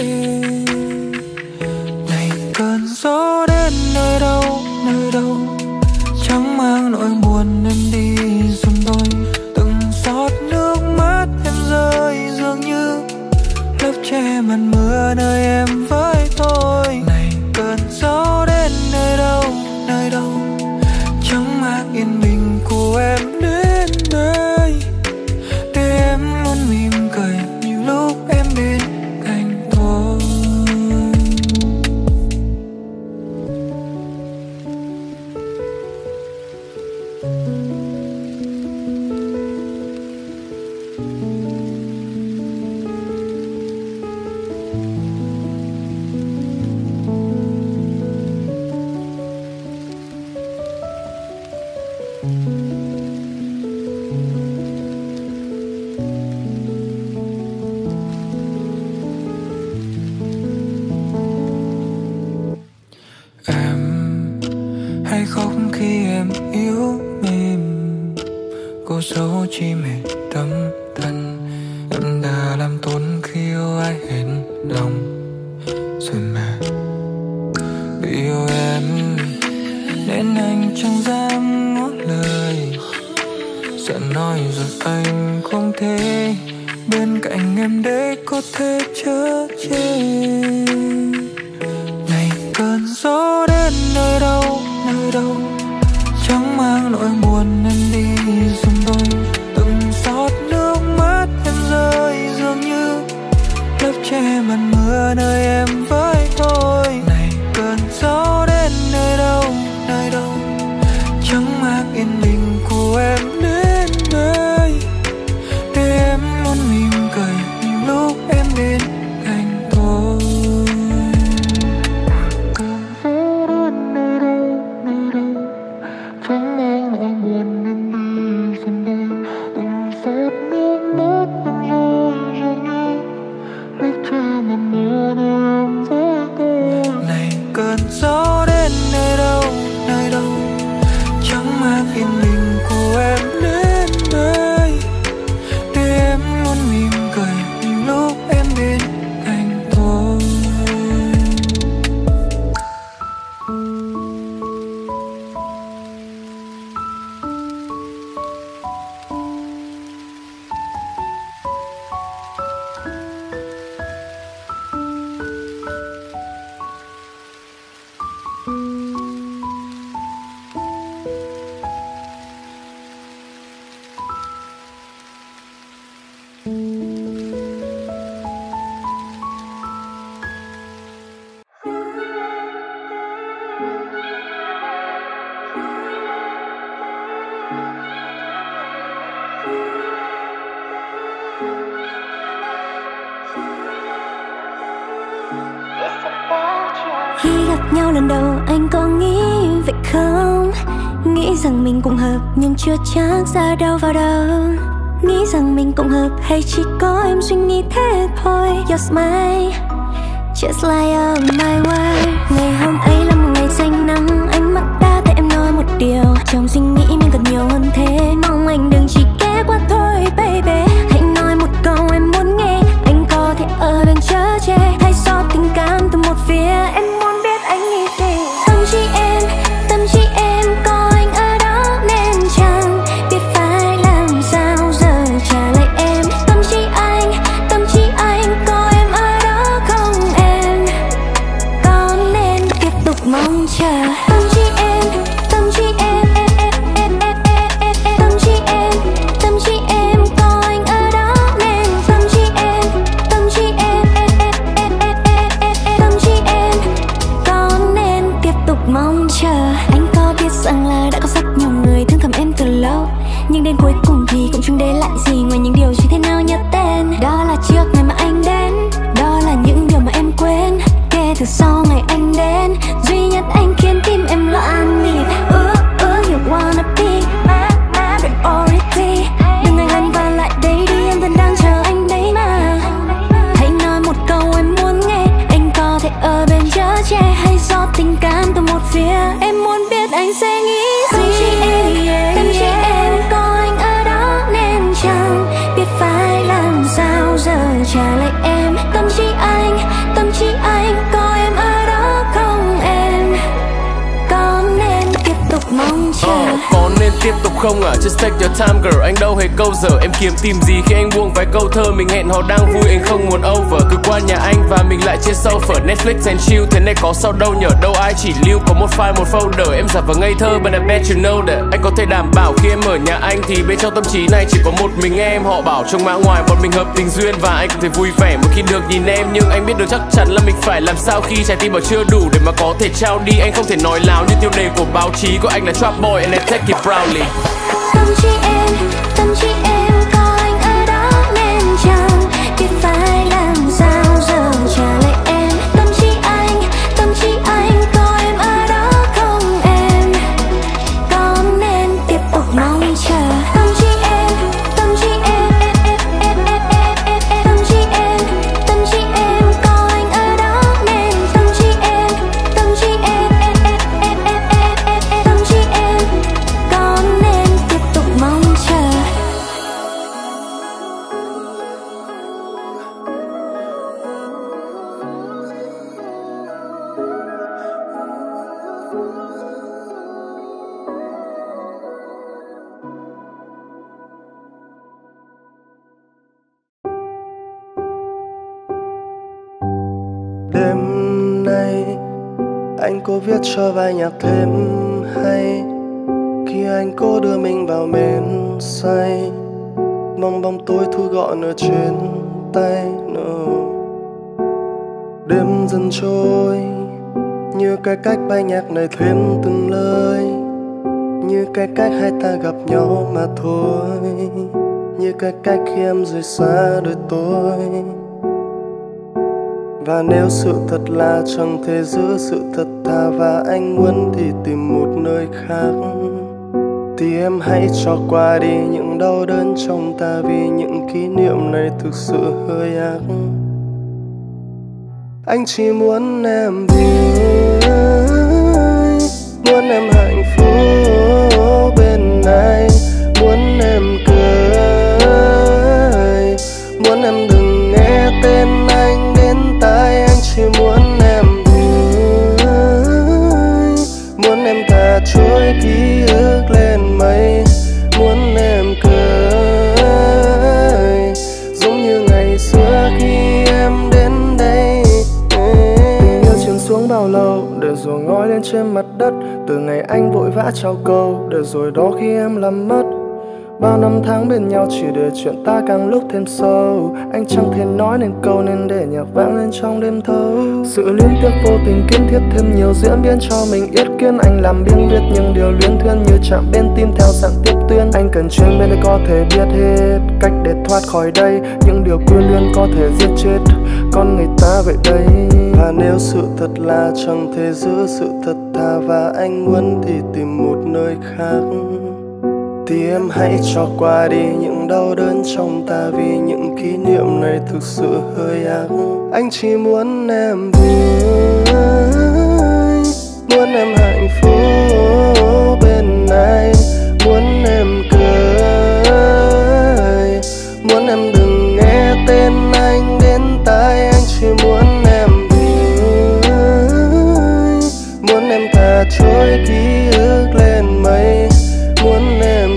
Này cơn gió đến nơi đâu, nơi đâu chẳng mang nỗi buồn em đi giùm tôi. Từng giọt nước mắt em rơi dường như lớp che màn mưa nơi em với tôi. Này cơn gió đến nơi đâu, nơi đâu chẳng mang yên bình của em đến đây, để em luôn mỉm cười nhiều lúc em bên cạnh tôi. Em hay khóc khi em yếu mềm. Cô dấu chi mệt tâm thân, em đã làm tổn khi yêu ai hết lòng rồi mà. Vì yêu em nên anh chẳng dám ngỏ lời, sợ nói rồi anh không thể bên cạnh em để có thể chở che. Này cơn gió đến nơi đâu nơi đâu, chẳng mang nỗi buồn em đi giùm tôi. Từng giọt nước mắt em rơi dường như lấp che màn mưa nơi em với tôi. Này cơn gió đến nơi đâu nơi đâu, chẳng mang yên bình của em đến nơi, để em luôn mỉm cười lúc em bên cạnh tôi. Cơn gió đến nơi đâu nơi đâu, chẳng mang nỗi buồn em đi dần đây. Từng giọt nước mắt em rơi dường như lấp che màn mưa nơi em với tôi. Này cơn gió đến nơi đâu nơi đâu, chẳng mang yên bình của em đến nơi, để em luôn mỉm cười lúc em bên cạnh tôi. Khi gặp nhau lần đầu anh có nghĩ vậy không? Nghĩ rằng mình cũng hợp nhưng chưa chắc ra đâu vào đâu. Nghĩ rằng mình cũng hợp hay chỉ có em suy nghĩ thế thôi. Your smile just like a my world. Ngày hôm ấy là một ngày xanh nắng, ánh mắt đã thấy em nói một điều. Trong suy nghĩ mình cần nhiều hơn thế, mong anh đừng chỉ ghé qua thôi baby. Hãy nói một câu em muốn nghe, anh có thể ở bên chở che hay xót tình cảm từ một phía. Em muốn biết anh nghĩ gì. Tâm trí em, tâm trí em có anh ở đó nên chẳng biết phải làm sao giờ trả lại em. Tâm trí anh, tâm trí anh có em ở đó không em? Có nên tiếp tục mong chờ? Tâm trí em, tâm trí em, em, em, em, em, em, em, tâm trí em, tâm trí em có anh ở đó nên tâm trí em, tâm trí em, em, em, em, em, em, em, em, tâm trí em có nên tiếp tục mong chờ? Anh có biết rằng là đã có rất nhiều người thương thầm em từ lâu, nhưng đến cuối cùng thì cũng chẳng để lại gì ngoài những điều chỉ thể nào nhớ tên. Đó là trước ngày mà anh đến, đó là những điều mà em quên. Kể từ sau ngày anh đến, duy nhất anh khiến tim em loạn nhịp. Ước ước you wanna be my, my priority. Đừng ngại ngần và lại đây đi, em vẫn đang chờ anh đấy mà. Hãy nói một câu em muốn nghe, anh có thể ở bên chở che hay do tình cảm từ một phía. Em muốn biết anh sẽ nghĩ gì. Tâm trí em, tâm trí em có anh ở đó nên chẳng biết phải làm sao giờ trả lại em. Tâm trí anh, tâm trí anh có em ở đó không em? Có nên tiếp tục mong chờ? Uh, có nên tiếp tục không à? Just take your time girl, anh đâu hề câu giờ. Em kiếm tìm gì khi anh buông vài câu thơ. Mình hẹn hò đang vui, anh không muốn over. Cứ qua nhà anh và mình lại trên sofa Netflix and chill, thế này có sao đâu nhờ. Đâu ai chỉ lưu có một file một folder. Em giả vờ ngây thơ but I bet you know that. Anh có thể đảm bảo khi em ở nhà anh thì bên trong tâm trí này chỉ có một mình em. Họ bảo trong mã ngoài bọn mình hợp tình duyên và anh có thể vui vẻ mỗi khi được nhìn em. Nhưng anh biết được chắc chắn là mình phải làm sao khi trái tim bảo chưa đủ để mà có thể trao đi. Anh không thể nói láo như tiêu đề của báo chí. Của anh là trap boy and I take it proudly. Tâm trí em, tâm trí em có anh ở đó nên chẳng biết phải làm sao giờ trả lại em. Tâm trí anh, tâm trí anh có em ở đó không em? Có nên tiếp tục mong chờ? Tâm trí em, tâm trí em, em, em, em, em, em, em, tâm trí em, tâm trí em có anh ở đó nên tâm trí em, tâm trí em, em, em, em, em, em, em, em, tâm anh cố viết cho bài nhạc thêm hay, khi anh cố đưa mình vào men say, mong bóng tối thu gọn ở trên tay. No. Đêm dần trôi như cái cách bài nhạc này thêm từng lời, như cái cách hai ta gặp nhau mà thôi, như cái cách khi em rời xa đời tôi. Và nếu sự thật là chẳng thể giữ sự thật thà và anh muốn thì tìm một nơi khác, thì em hãy cho qua đi những đau đớn trong ta, vì những kỷ niệm này thực sự hơi ác. Anh chỉ muốn em vui, muốn em hạnh phúc bên anh, muốn em cười, muốn em đừng nghe tên anh đến tai. Anh chỉ muốn em vui, muốn em thả trôi ký ức lên mây, muốn em cười giống như ngày xưa khi em đến đây. Tình yêu chìm xuống bao lâu để rồi ngói lên trên mặt đất, từ ngày anh vội vã trao câu để rồi đó khi em làm mất. Bao năm tháng bên nhau chỉ để chuyện ta càng lúc thêm sâu, anh chẳng thể nói nên câu nên để nhạc vang lên trong đêm thâu. Sự liên tiếp vô tình kiến thiết thêm nhiều diễn biến cho mình yết kiến. Anh làm biên viết những điều luyến thuyên như chạm bên tim theo dạng tiếp tuyến. Anh cần chuyên bên để có thể biết hết cách để thoát khỏi đây, những điều quyến luyến có thể giết chết con người ta vậy đây. Và nếu sự thật là chẳng thể giữ sự thật thà và anh muốn thì tìm một nơi khác, thì em hãy cho qua đi những đau đớn trong ta, vì những kỷ niệm này thực sự hơi ác. Anh chỉ muốn em vui, muốn em hạnh phúc bên anh, muốn em cười, muốn em đừng nghe tên anh đến tai. Anh chỉ muốn em vui, muốn em thả trôi ký ức lên mây, muốn em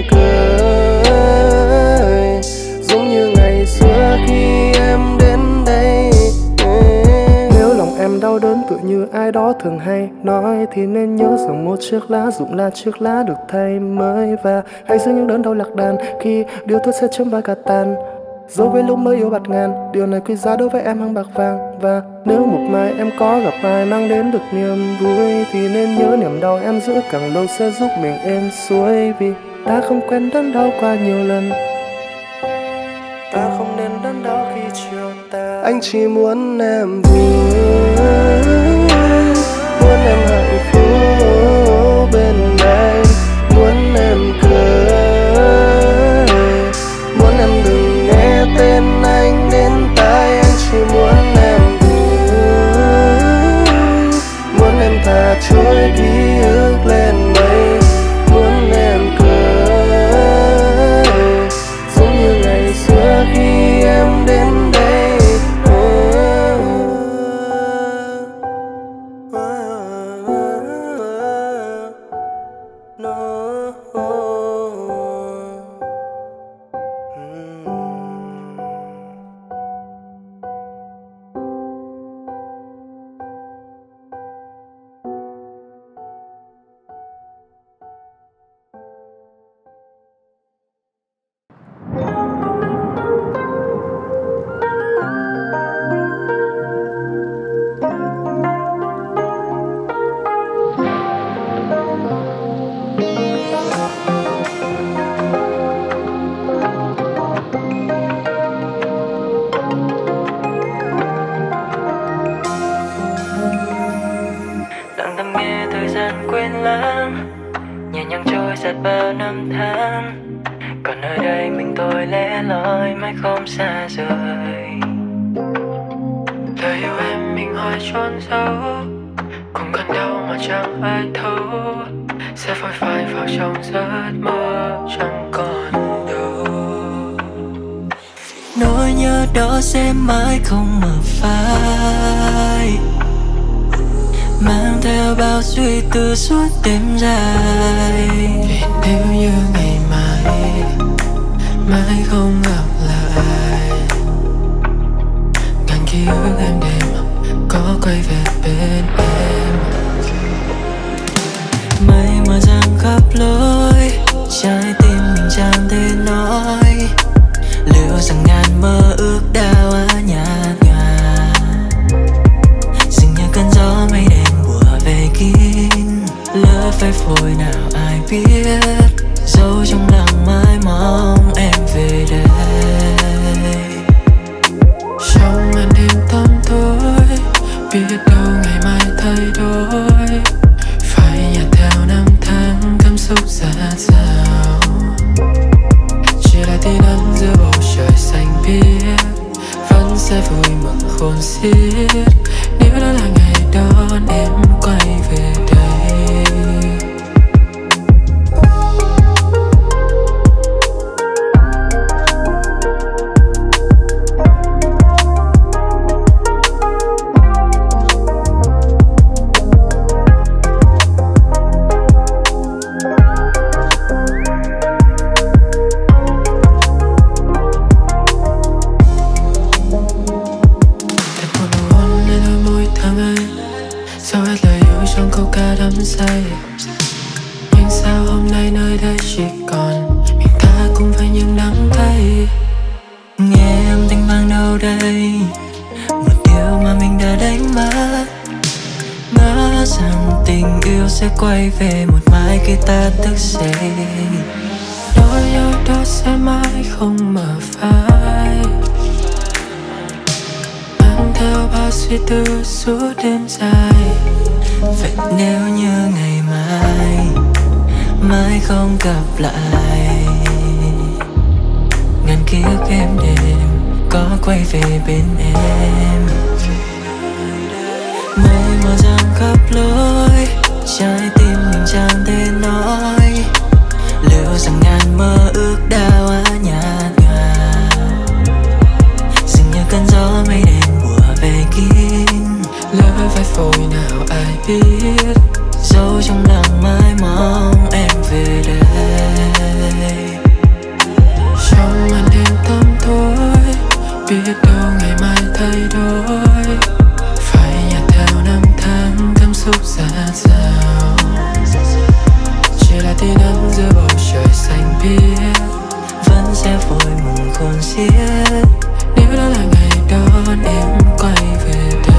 cười giống như ngày xưa khi em đến đây. Nếu lòng em đau đớn tự như ai đó thường hay nói, thì nên nhớ rằng một chiếc lá rụng là chiếc lá được thay mới. Và hãy giữ những đớn đau lạc đàn khi điều thuốc sẽ chấm và cả tàn, dấu với lúc mới yêu bạt ngàn. Điều này quý giá đối với em hàng bạc vàng. Và nếu một mai em có gặp ai mang đến được niềm vui, thì nên nhớ niềm đau em giữ càng lâu sẽ giúp mình êm xuôi. Vì ta không quen đớn đau qua nhiều lần, ta không nên đớn đau khi chiều ta. Anh chỉ muốn em vui, muốn em hạnh phúc bên anh, muốn em cười, muốn em đừng nghe tên anh đến tai. Anh chỉ muốn em vui, muốn em thả trôi ký ức lên mây, muốn em cười giống như ngày xưa khi em đến đây. Còn nơi đây mình tôi lẻ loi mãi không xa rời. Lời yêu em mình hoài trốn giấu, cũng cần đâu mà chẳng ai thấu. Sẽ phôi phai vào trong giấc mơ chẳng còn đâu. Nỗi nhớ đó sẽ mãi không mở phai, mang theo bao suy tư suốt đêm dài. Vì nếu như ngày mai mãi không gặp lại, ngàn ký ức em đêm có quay về bên em. lối, trái tim mình chẳng thể nói. Liệu rằng ngàn mơ ước đã hóa nhạt nhòa, dường như cơn gió mây đen bùa về kín. Lỡ phải phôi nào ai biết, dẫu trong lòng mãi mong em về đây. Trong màn đêm tăm tối, biết đâu ngày mai thay đổi, phải nhạt theo năm tháng cảm xúc dạt dào. Chỉ là tin ấn giữa bầu trời xanh biếc, vẫn sẽ vui mừng khôn xiết nếu đó là ngày đón em quay về đây. Say. Nhưng sao hôm nay nơi đây chỉ còn mình ta cũng phải những nắm tay. Nghe âm thanh vang đâu đây, một điều mà mình đã đánh mất. Ngỡ rằng tình yêu sẽ quay về một mai khi ta thức dậy. Nỗi nhớ đó sẽ mãi không mở phai, mang theo bao suy tư suốt đêm dài. Vậy nếu như ngày mai mai không gặp lại, ngàn ký ức êm đềm có quay về bên em. Mây mờ giăng khắp lối, trái tim mình chẳng thể nói. Liệu rằng ngàn mơ ước đã hóa nhạt nhòa, dường như cơn gió mây đen bùa về kín. Lỡ phải phôi nào ai biết, dẫu trong lòng mãi mong em về đây. Trong màn đêm tăm tối, biết đâu ngày mai thay đổi, phải nhạt theo năm tháng cảm xúc dạt dào. Chỉ là tin ấn giữa bầu trời xanh biếc, vẫn sẽ vui mừng khôn xiết nếu đó là ngày đón em quay về đây.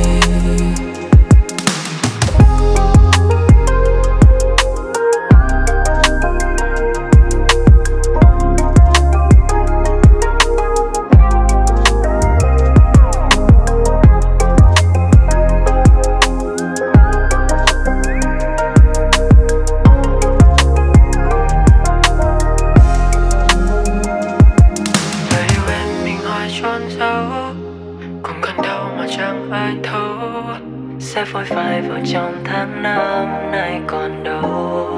Sẽ phôi phai vào trong tháng năm nay còn đâu.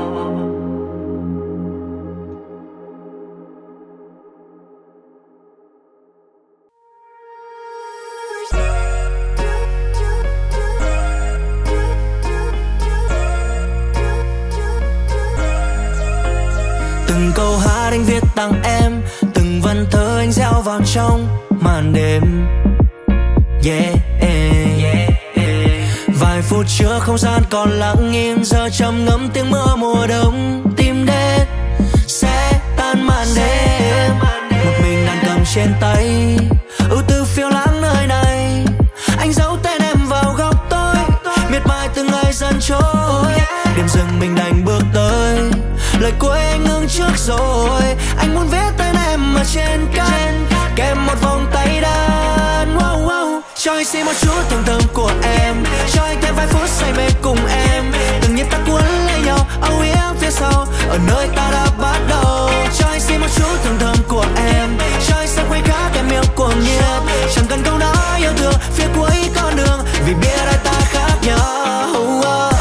Từng câu hát anh viết tặng em, từng vần thơ anh gieo vào trong màn đêm. Yeah, yeah. Vài phút trước không gian còn lặng im, giờ trầm ngâm tiếng mưa mùa đông. Tim đêm sẽ tan màn đêm, một mình đàn cầm trên tay, ưu tư phiêu lãng nơi này. Anh giấu tên em vào góc tối, miệt mài từng ngày dần trôi. Đêm dừng mình đành bước tới, lời cuối anh ngưng trước rồi. Anh muốn viết tên em ở trên cát, kèm một vòng tay đàn. Wow, wow. Cho anh xin một chút thơm thơm của em, cho anh thêm vài phút say mê cùng em. Từng nhịp ta cuốn lấy nhau, âu yếm phía sau, ở nơi ta đã bắt đầu. Cho anh xin một chút thơm thơm của em, cho anh sẽ quay khác em yêu cuồng nhiệt. Chẳng cần câu nói yêu thương phía cuối con đường, vì biết hai ta khác nhau. Oh.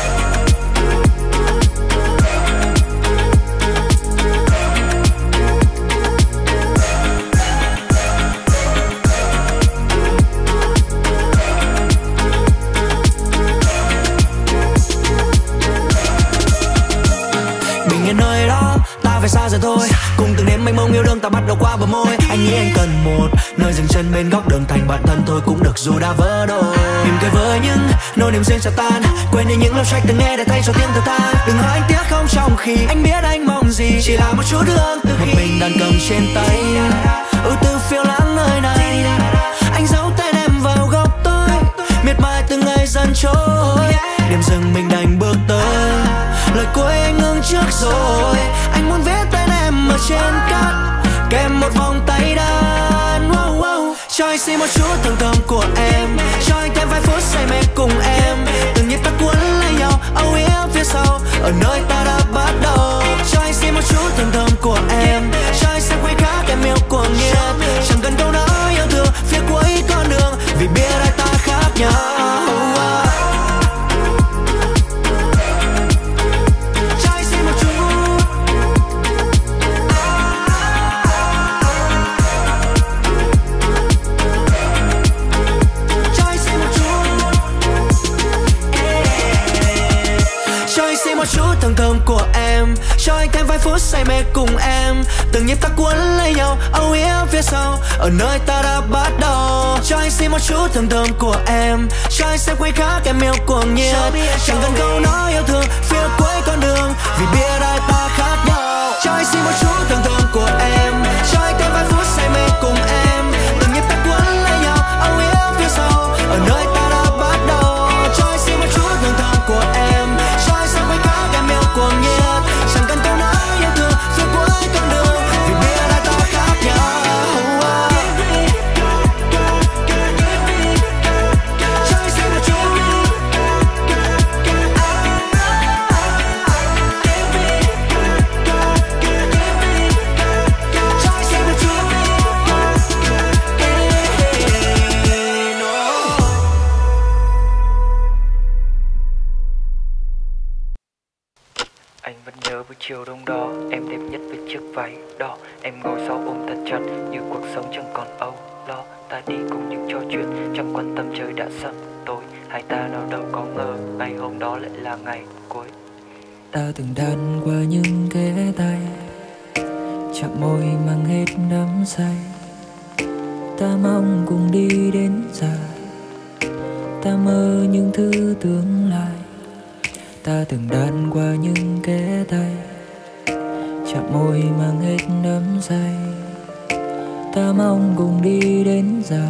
Nơi đó ta ta phải xa dần thôi. Cùng từng đêm mênh mông yêu đương ta bắt đầu qua bờ môi. Anh nghĩ anh cần một nơi dừng chân bên góc đường, thành bạn thân thôi cũng được dù đã vỡ đôi. Mỉm cười với những nỗi niềm riêng sẽ tan, quên đi những lời trách từng nghe để thay cho tiếng thở than. Đừng hỏi anh tiếc không trong khi anh biết anh mong gì, chỉ là một chút thương từ khi một mình đàn cầm trên tay. Ưu tư phiêu lãng nơi này, anh giấu tay em vào góc tôi, miệt mài từng ngày dần trôi. Điểm dừng mình đành bước tới, lời cuối anh ngưng trước rồi. Anh muốn viết tên em ở trên cát, kèm một vòng tay đàn. Wow, wow. Cho anh xin một chút thăng thơm của em, cho anh thêm vài phút say mê cùng em. Từng nhịp ta cuốn lấy nhau, âu yếm phía sau, ở nơi ta đã bắt đầu. Cho anh xin một chút thăng thơm của em, cho anh sẽ quay khác em yêu cuồng nhiệt. Chẳng cần câu nói yêu thương phía cuối con đường, vì biết hai ta khác nhau. Một chút thăng thơm của em, cho anh thêm vài phút say mê cùng em. Từng nhịp ta cuốn lấy nhau, âu yếm phía sau, ở nơi ta đã bắt đầu. Cho anh xin một chút thăng thơm của em, cho anh xem quay khác em yêu cuồng nhiệt. Chẳng cần câu nói yêu thương phía cuối con đường, vì biết ai ta khác nhau. Cho anh xin một chút thăng thơm của em, cho anh thêm vài phút say mê cùng em. Từng nhịp ta cuốn lấy nhau, âu yếm phía sau, ở nơi ta đã bắt đầu. Cho anh xin một chút thăng thơm của em, cuồng nhiệt. Chẳng cần câu nói yêu thương phía cuối con đường, vì biết hai ta khác nhau. Cho anh xin một chút, cho anh xin một chút. Anh vẫn nhớ buổi chiều đông đó, em đẹp nhất với chiếc váy đỏ. Em ngồi sau ôm thật chặt như cuộc sống chẳng còn âu lo. Ta đi cùng những trò chuyện, chẳng quan tâm trời đã sắp tối. Hai ta nào đâu có ngờ, ngày hôm đó lại là ngày cuối. Ta từng đan qua những cái tay, chạm môi mang hết đắm say. Ta mong cùng đi đến già, ta mơ những thứ tương lai. Ta từng đan qua những cái tay, chạm môi mang hết đắm say. Ta mong cùng đi đến già,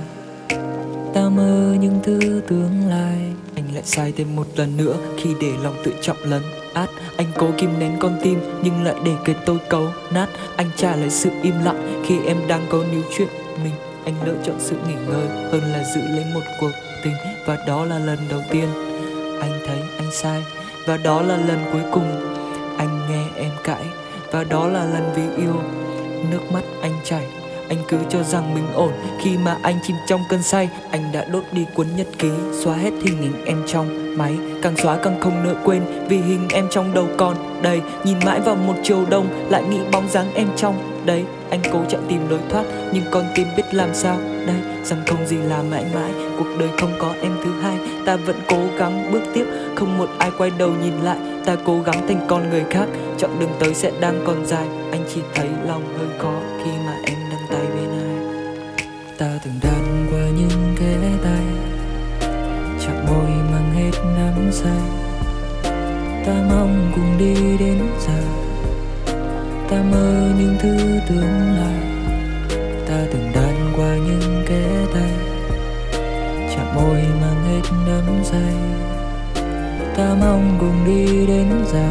ta mơ những thứ tương lai. Anh lại sai thêm một lần nữa khi để lòng tự trọng lấn át. Anh cố kìm nén con tim nhưng lại để cái tôi cấu nát. Anh trả lại sự im lặng khi em đang có níu chuyện mình. Anh lựa chọn sự nghỉ ngơi hơn là giữ lấy một cuộc tình. Và đó là lần đầu tiên anh thấy anh sai, và đó là lần cuối cùng anh nghe em cãi. Và đó là lần vì yêu nước mắt anh chảy. Anh cứ cho rằng mình ổn khi mà anh chìm trong cơn say. Anh đã đốt đi cuốn nhật ký, xóa hết hình ảnh em trong máy. Càng xóa càng không nỡ quên, vì hình em trong đầu còn đây. Nhìn mãi vào một chiều đông, lại nghĩ bóng dáng em trong đấy. Anh cố chạy tìm lối thoát, nhưng con tim biết làm sao đây. Rằng không gì là mãi mãi, cuộc đời không có em thứ hai. Ta vẫn cố gắng bước tiếp, không một ai quay đầu nhìn lại. Ta cố gắng thành con người khác, chặng đường tới sẽ đang còn dài. Anh chỉ thấy lòng hơi khó khi mà em đang tay bên ai. Ta từng đan qua những cái tay, chạm môi mang hết đắm say. Ta mong cùng đi đến già, ta mơ những thứ tương lai. Ta từng đan qua những cái tay, chạm môi mang hết đắm say. Ta mong cùng đi đến già,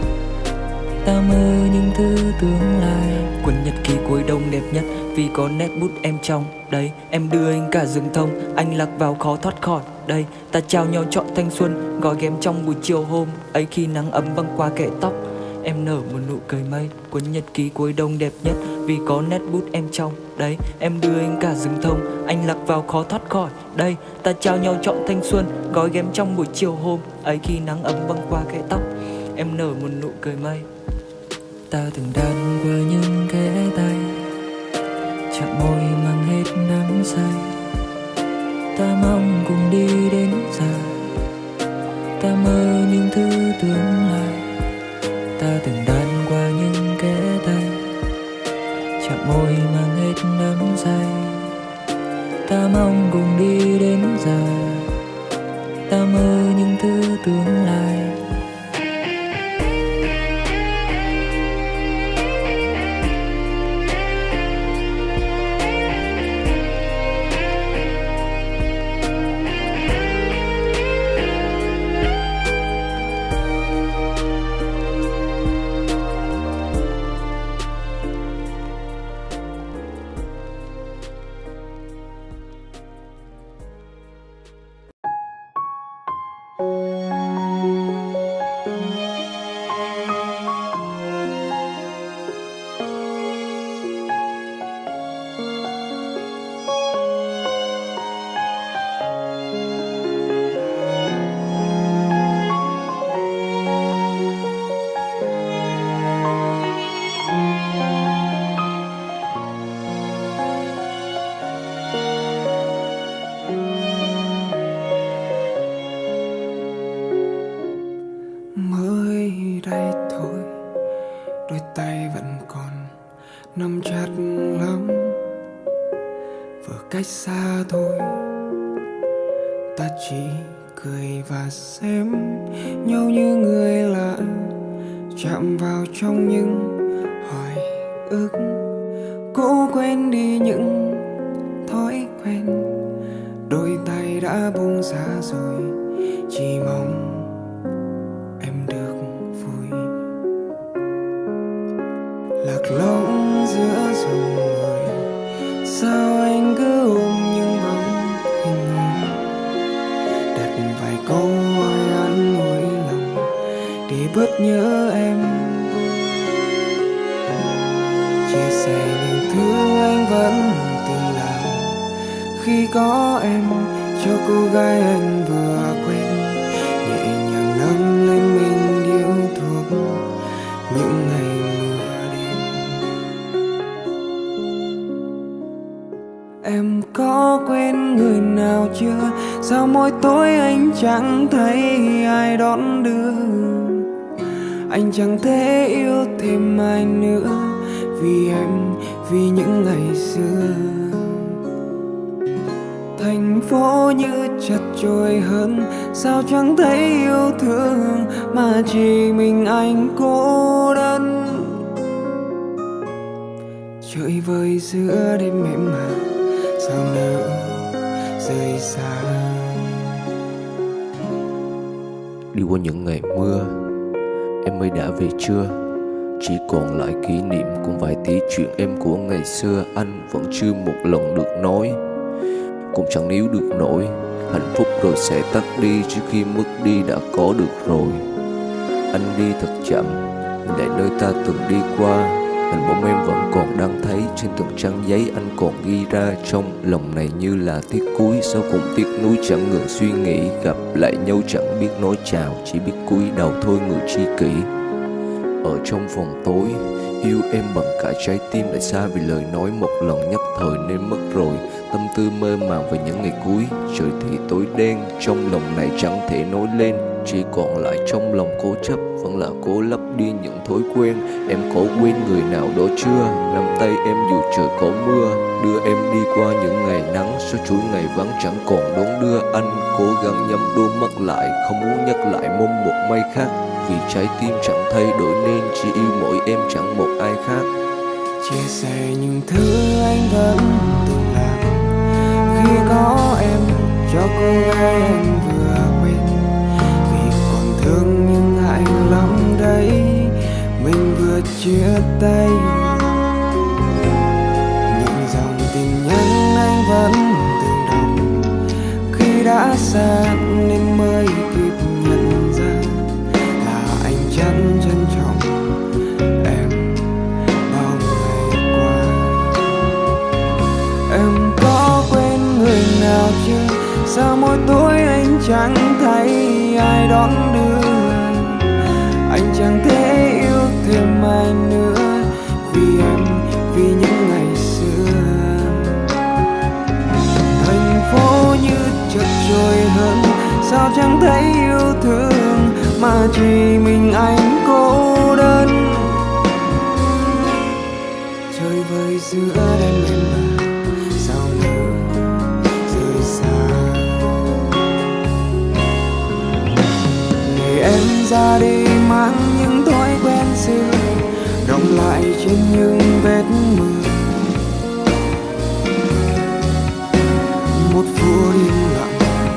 ta mơ những thứ tương lai. Cuốn nhật ký cuối đông đẹp nhất vì có nét bút em trong đấy. Em đưa anh cả rừng thông, anh lạc vào khó thoát khỏi đây. Ta trao nhau trọn thanh xuân, gói ghém trong buổi chiều hôm ấy. Khi nắng ấm băng qua kẽ tóc, em nở một nụ cười mây. Cuốn nhật ký cuối đông đẹp nhất vì có nét bút em trong đấy. Em đưa anh cả rừng thông, anh lạc vào khó thoát khỏi đây. Ta trao nhau trọn thanh xuân, gói ghém trong buổi chiều hôm ấy. Khi nắng ấm băng qua kẽ tóc, em nở một nụ cười mây. Ta từng đan qua những cái tay, chạm môi mang hết đắm say. Ta mong cùng đi đến già, ta mơ những thứ tương lai. Ta từng đan qua những cái môi mang hết đắm say. Ta mong cùng đi đến giờ, ta mơ những thứ tương lai. nắm chặt lắm, vừa cách xa thôi. Ta chỉ cười và xem nhau như người lạ, chạm vào trong những hoài ức, cố quên đi những thói quen. Đôi tay đã buông xa rồi, chỉ mong em được vui. Lạc lõng giữa dòng người, sao anh cứ ôm những bóng hình ảnh, đặt vài câu hỏi an ủi lòng để bớt nhớ em. Chia sẻ những thứ anh vẫn từng làm khi có em, cho cô gái anh vừa quen, nhẹ nhàng nâng lên mình điếu thuốc những ngày mưa đêm. Em có quên người nào chưa? Sao mỗi tối anh chẳng thấy ai đón đưa? Anh chẳng thể yêu thêm ai nữa, vì em, vì những ngày xưa. Thành phố như chật chội hơn, sao chẳng thấy yêu thương, mà chỉ mình anh cô đơn. Trời vơi giữa đêm em mà, sao nỡ rời xa. Đi qua những ngày mưa, em ơi đã về chưa? Chỉ còn lại kỷ niệm cùng vài tí chuyện em của ngày xưa, anh vẫn chưa một lần được nói. Cũng chẳng níu được nổi, hạnh phúc rồi sẽ tắt đi, trước khi mất đi đã có được rồi. Anh đi thật chậm, để nơi ta từng đi qua, hình bóng em vẫn còn đang thấy trên từng trang giấy anh còn ghi ra. Trong lòng này như là tiếc cuối, sau cùng tiếc nuối chẳng ngừng suy nghĩ. Gặp lại nhau chẳng biết nói chào, chỉ biết cúi đầu thôi người tri kỷ. Ở trong phòng tối, yêu em bằng cả trái tim, lại xa vì lời nói một lần nhất thời nên mất rồi. Tâm tư mơ màng về những ngày cuối, trời thì tối đen, trong lòng này chẳng thể nói lên. Chỉ còn lại trong lòng cố chấp, vẫn là cố lấp đi những thói quen. Em có quên người nào đó chưa? Nắm tay em dù trời có mưa, đưa em đi qua những ngày nắng. Sau chuỗi ngày vắng chẳng còn đón đưa, anh cố gắng nhắm đôi mắt lại, không muốn nhắc lại mong một may khác. Vì trái tim chẳng thay đổi nên chỉ yêu mỗi em chẳng một ai khác. Chia sẻ những thứ anh vẫn từng làm khi có em, cho cô gái anh vừa quen. Vì còn thương nhưng ngại lắm đấy, mình vừa chia tay. Những dòng tin nhắn anh vẫn từng đọc, khi đã xa nên mới kịp nhận ra là anh chẳng trân trọng em bao ngày qua. Em có quên người nào chưa? Sao mỗi tối anh chẳng thấy ai đón đưa? Anh chẳng thể yêu thêm ai nữa, vì em, vì những ngày xưa. Thành phố như chật chội hơn, sao chẳng thấy yêu thương, mà chỉ mình anh cô đơn. Trời vơi giữa lên những vết mưa. Một phút im lặng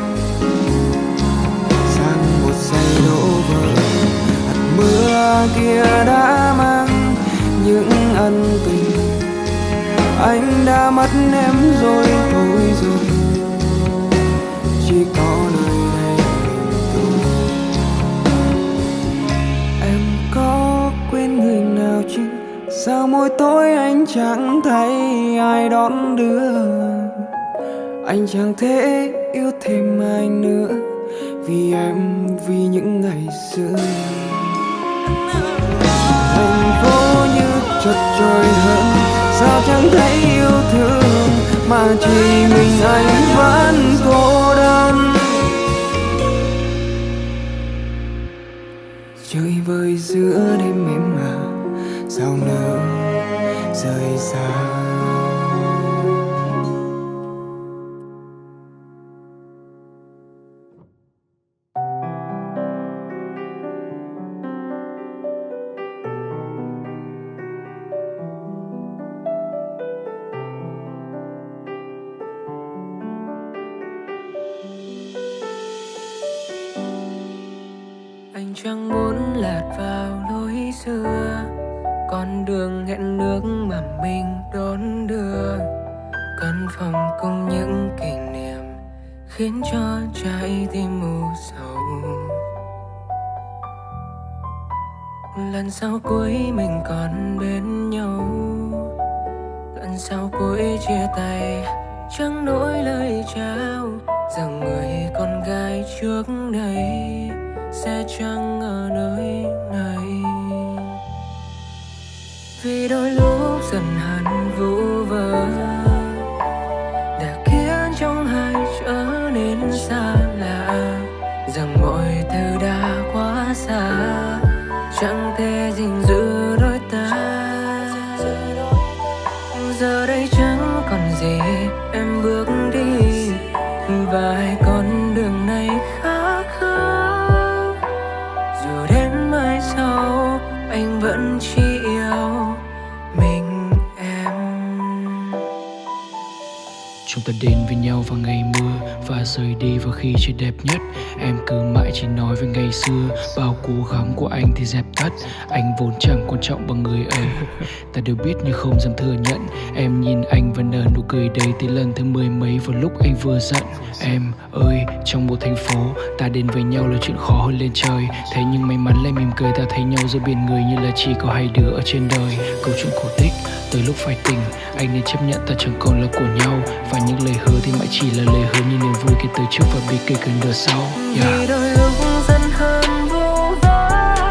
sang một giây đổ vỡ. Hạt mưa kia đã mang những ân tình, anh đã mất em rồi thôi rồi, chỉ có nơi đây mình thôi. Em có quên người nào chứ? Sao mỗi tối anh chẳng thấy ai đón đưa? Anh chẳng thể yêu thêm ai nữa, vì em, vì những ngày xưa. Thành phố như chật trội hơn, sao chẳng thấy yêu thương, mà chỉ mình anh vẫn cô đơn. Chơi vơi giữa đêm em mà, sao nỡ rời xa. Anh chẳng muốn lạt vào lối xưa, con đường hẹn nước mà mình đón đưa. Căn phòng cùng những kỷ niệm khiến cho trái tim u sầu. Lần sau cuối mình còn bên nhau, lần sau cuối chia tay chẳng nỗi lời chào. Rằng người con gái trước đây sẽ chẳng ở nơi này, vì đôi lúc giận hờn vu vơ đã khiến trong hai trở nên xa lạ. Rằng mọi thứ đã quá xa, chẳng thể gìn giữ đôi ta. Giờ đây chẳng còn gì em bước đi, và hai con đường này khác hơn. Dù đến mai sau anh vẫn chỉ yêu mình em. Chúng ta đến với nhau vào ngày mưa và rời đi vào khi trời đẹp nhất. Em cứ mãi chỉ nói về ngày xưa, bao cố gắng của anh thì dẹp tắt. Anh vốn chẳng quan trọng bằng người ấy, ta đều biết nhưng không dám thừa nhận. Em nhìn anh và nở nụ cười đầy tới lần thứ mười mấy vào lúc anh vừa giận. Em ơi, trong một thành phố ta đến với nhau là chuyện khó hơn lên trời. Thế nhưng may mắn lại mỉm cười, ta thấy nhau giữa biển người như là chỉ có hai đứa ở trên đời. Câu chuyện cổ tích tới lúc phải tình, anh nên chấp nhận ta chẳng còn là của nhau. Và những lời hứa thì mãi chỉ là lời hứa, như niềm vui kia tới trước và bi kịch gần nửa sau. Yeah. Vì đôi lúc giận hờn vô vơ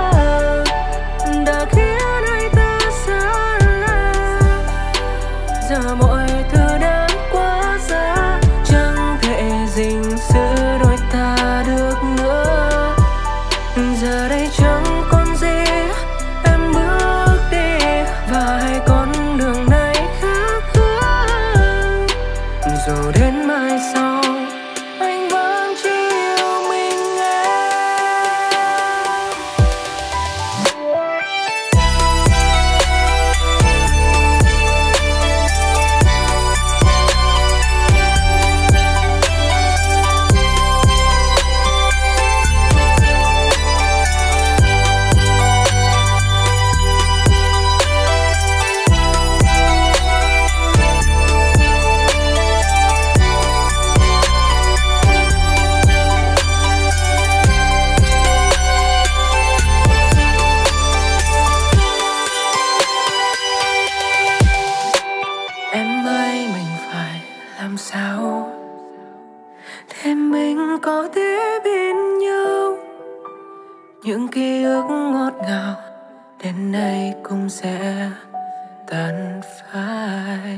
đã khiến hai ta xa lạ. Giờ mọi thứ đã quá xa, chẳng thể gìn giữ đôi ta được nữa. Giờ đây chẳng còn gì em bước đi, và hai con đường này khác hơn. Dù đến mai sau anh vẫn chỉ yêu mình em. Em ơi, mình phải làm sao để mình có thể bên nhau? Những ký ức ngọt ngào đến nay cũng sẽ tan phai.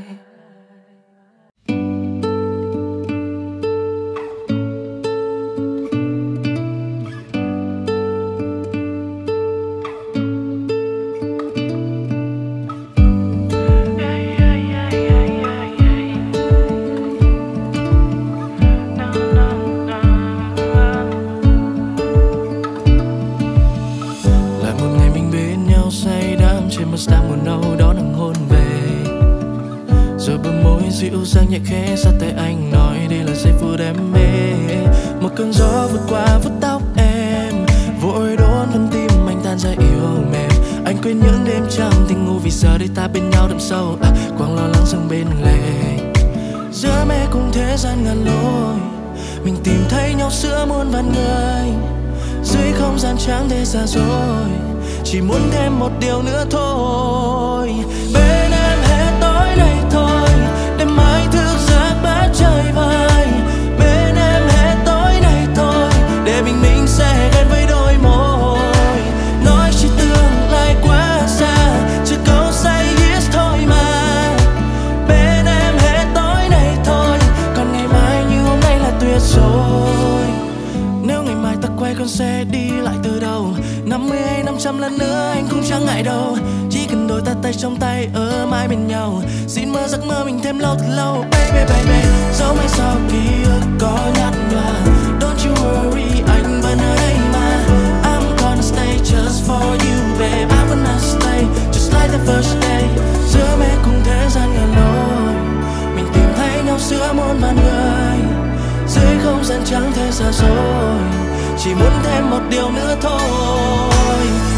Lại một ngày mình bên nhau say đắm trên Mustang màu nâu đó nắng hôn về. Rồi bờ môi dịu dàng nhẹ khẽ sát tay anh nói đây là giây phút em mê. Một cơn gió vượt qua vuốt tóc em, vội đốn con tim anh tan ra yêu mềm. Anh quên những đêm trăng tình ngu vì giờ đây ta bên nhau đậm sâu. À, quăng lo lắng dâng bên lề. Giữa mê cùng thế gian ngàn lối, mình tìm thấy nhau giữa muôn vàn người. Dưới không gian trắng thế xa rồi, chỉ muốn thêm một điều nữa thôi. Bên em hết tối nay thôi, đêm mai thức giấc bắt trời vơi. Bên em hết tối nay thôi, để mình mình sẽ gần với đôi môi. Nói chỉ tương lai quá xa, chỉ câu say yes thôi mà. Bên em hết tối nay thôi, còn ngày mai như hôm nay là tuyệt rồi. Nếu ngày mai ta quay con xe đi lại từ đầu, năm mươi hay năm trăm lần nữa anh cũng chẳng ngại đâu. Chỉ cần đôi ta tay trong tay ở mãi bên nhau. Xin mơ giấc mơ mình thêm lâu thật lâu. Baby baby, dẫu mai sau ký ức có nhạt nhòa, don't you worry anh vẫn ở đây mà. I'm gonna stay just for you babe, I wanna stay just like the first day. Giữa mê cùng thế gian ngàn lối, mình tìm thấy nhau giữa muôn vàn người. Dưới không gian trắng thế xa xôi, chỉ muốn thêm một điều nữa thôi.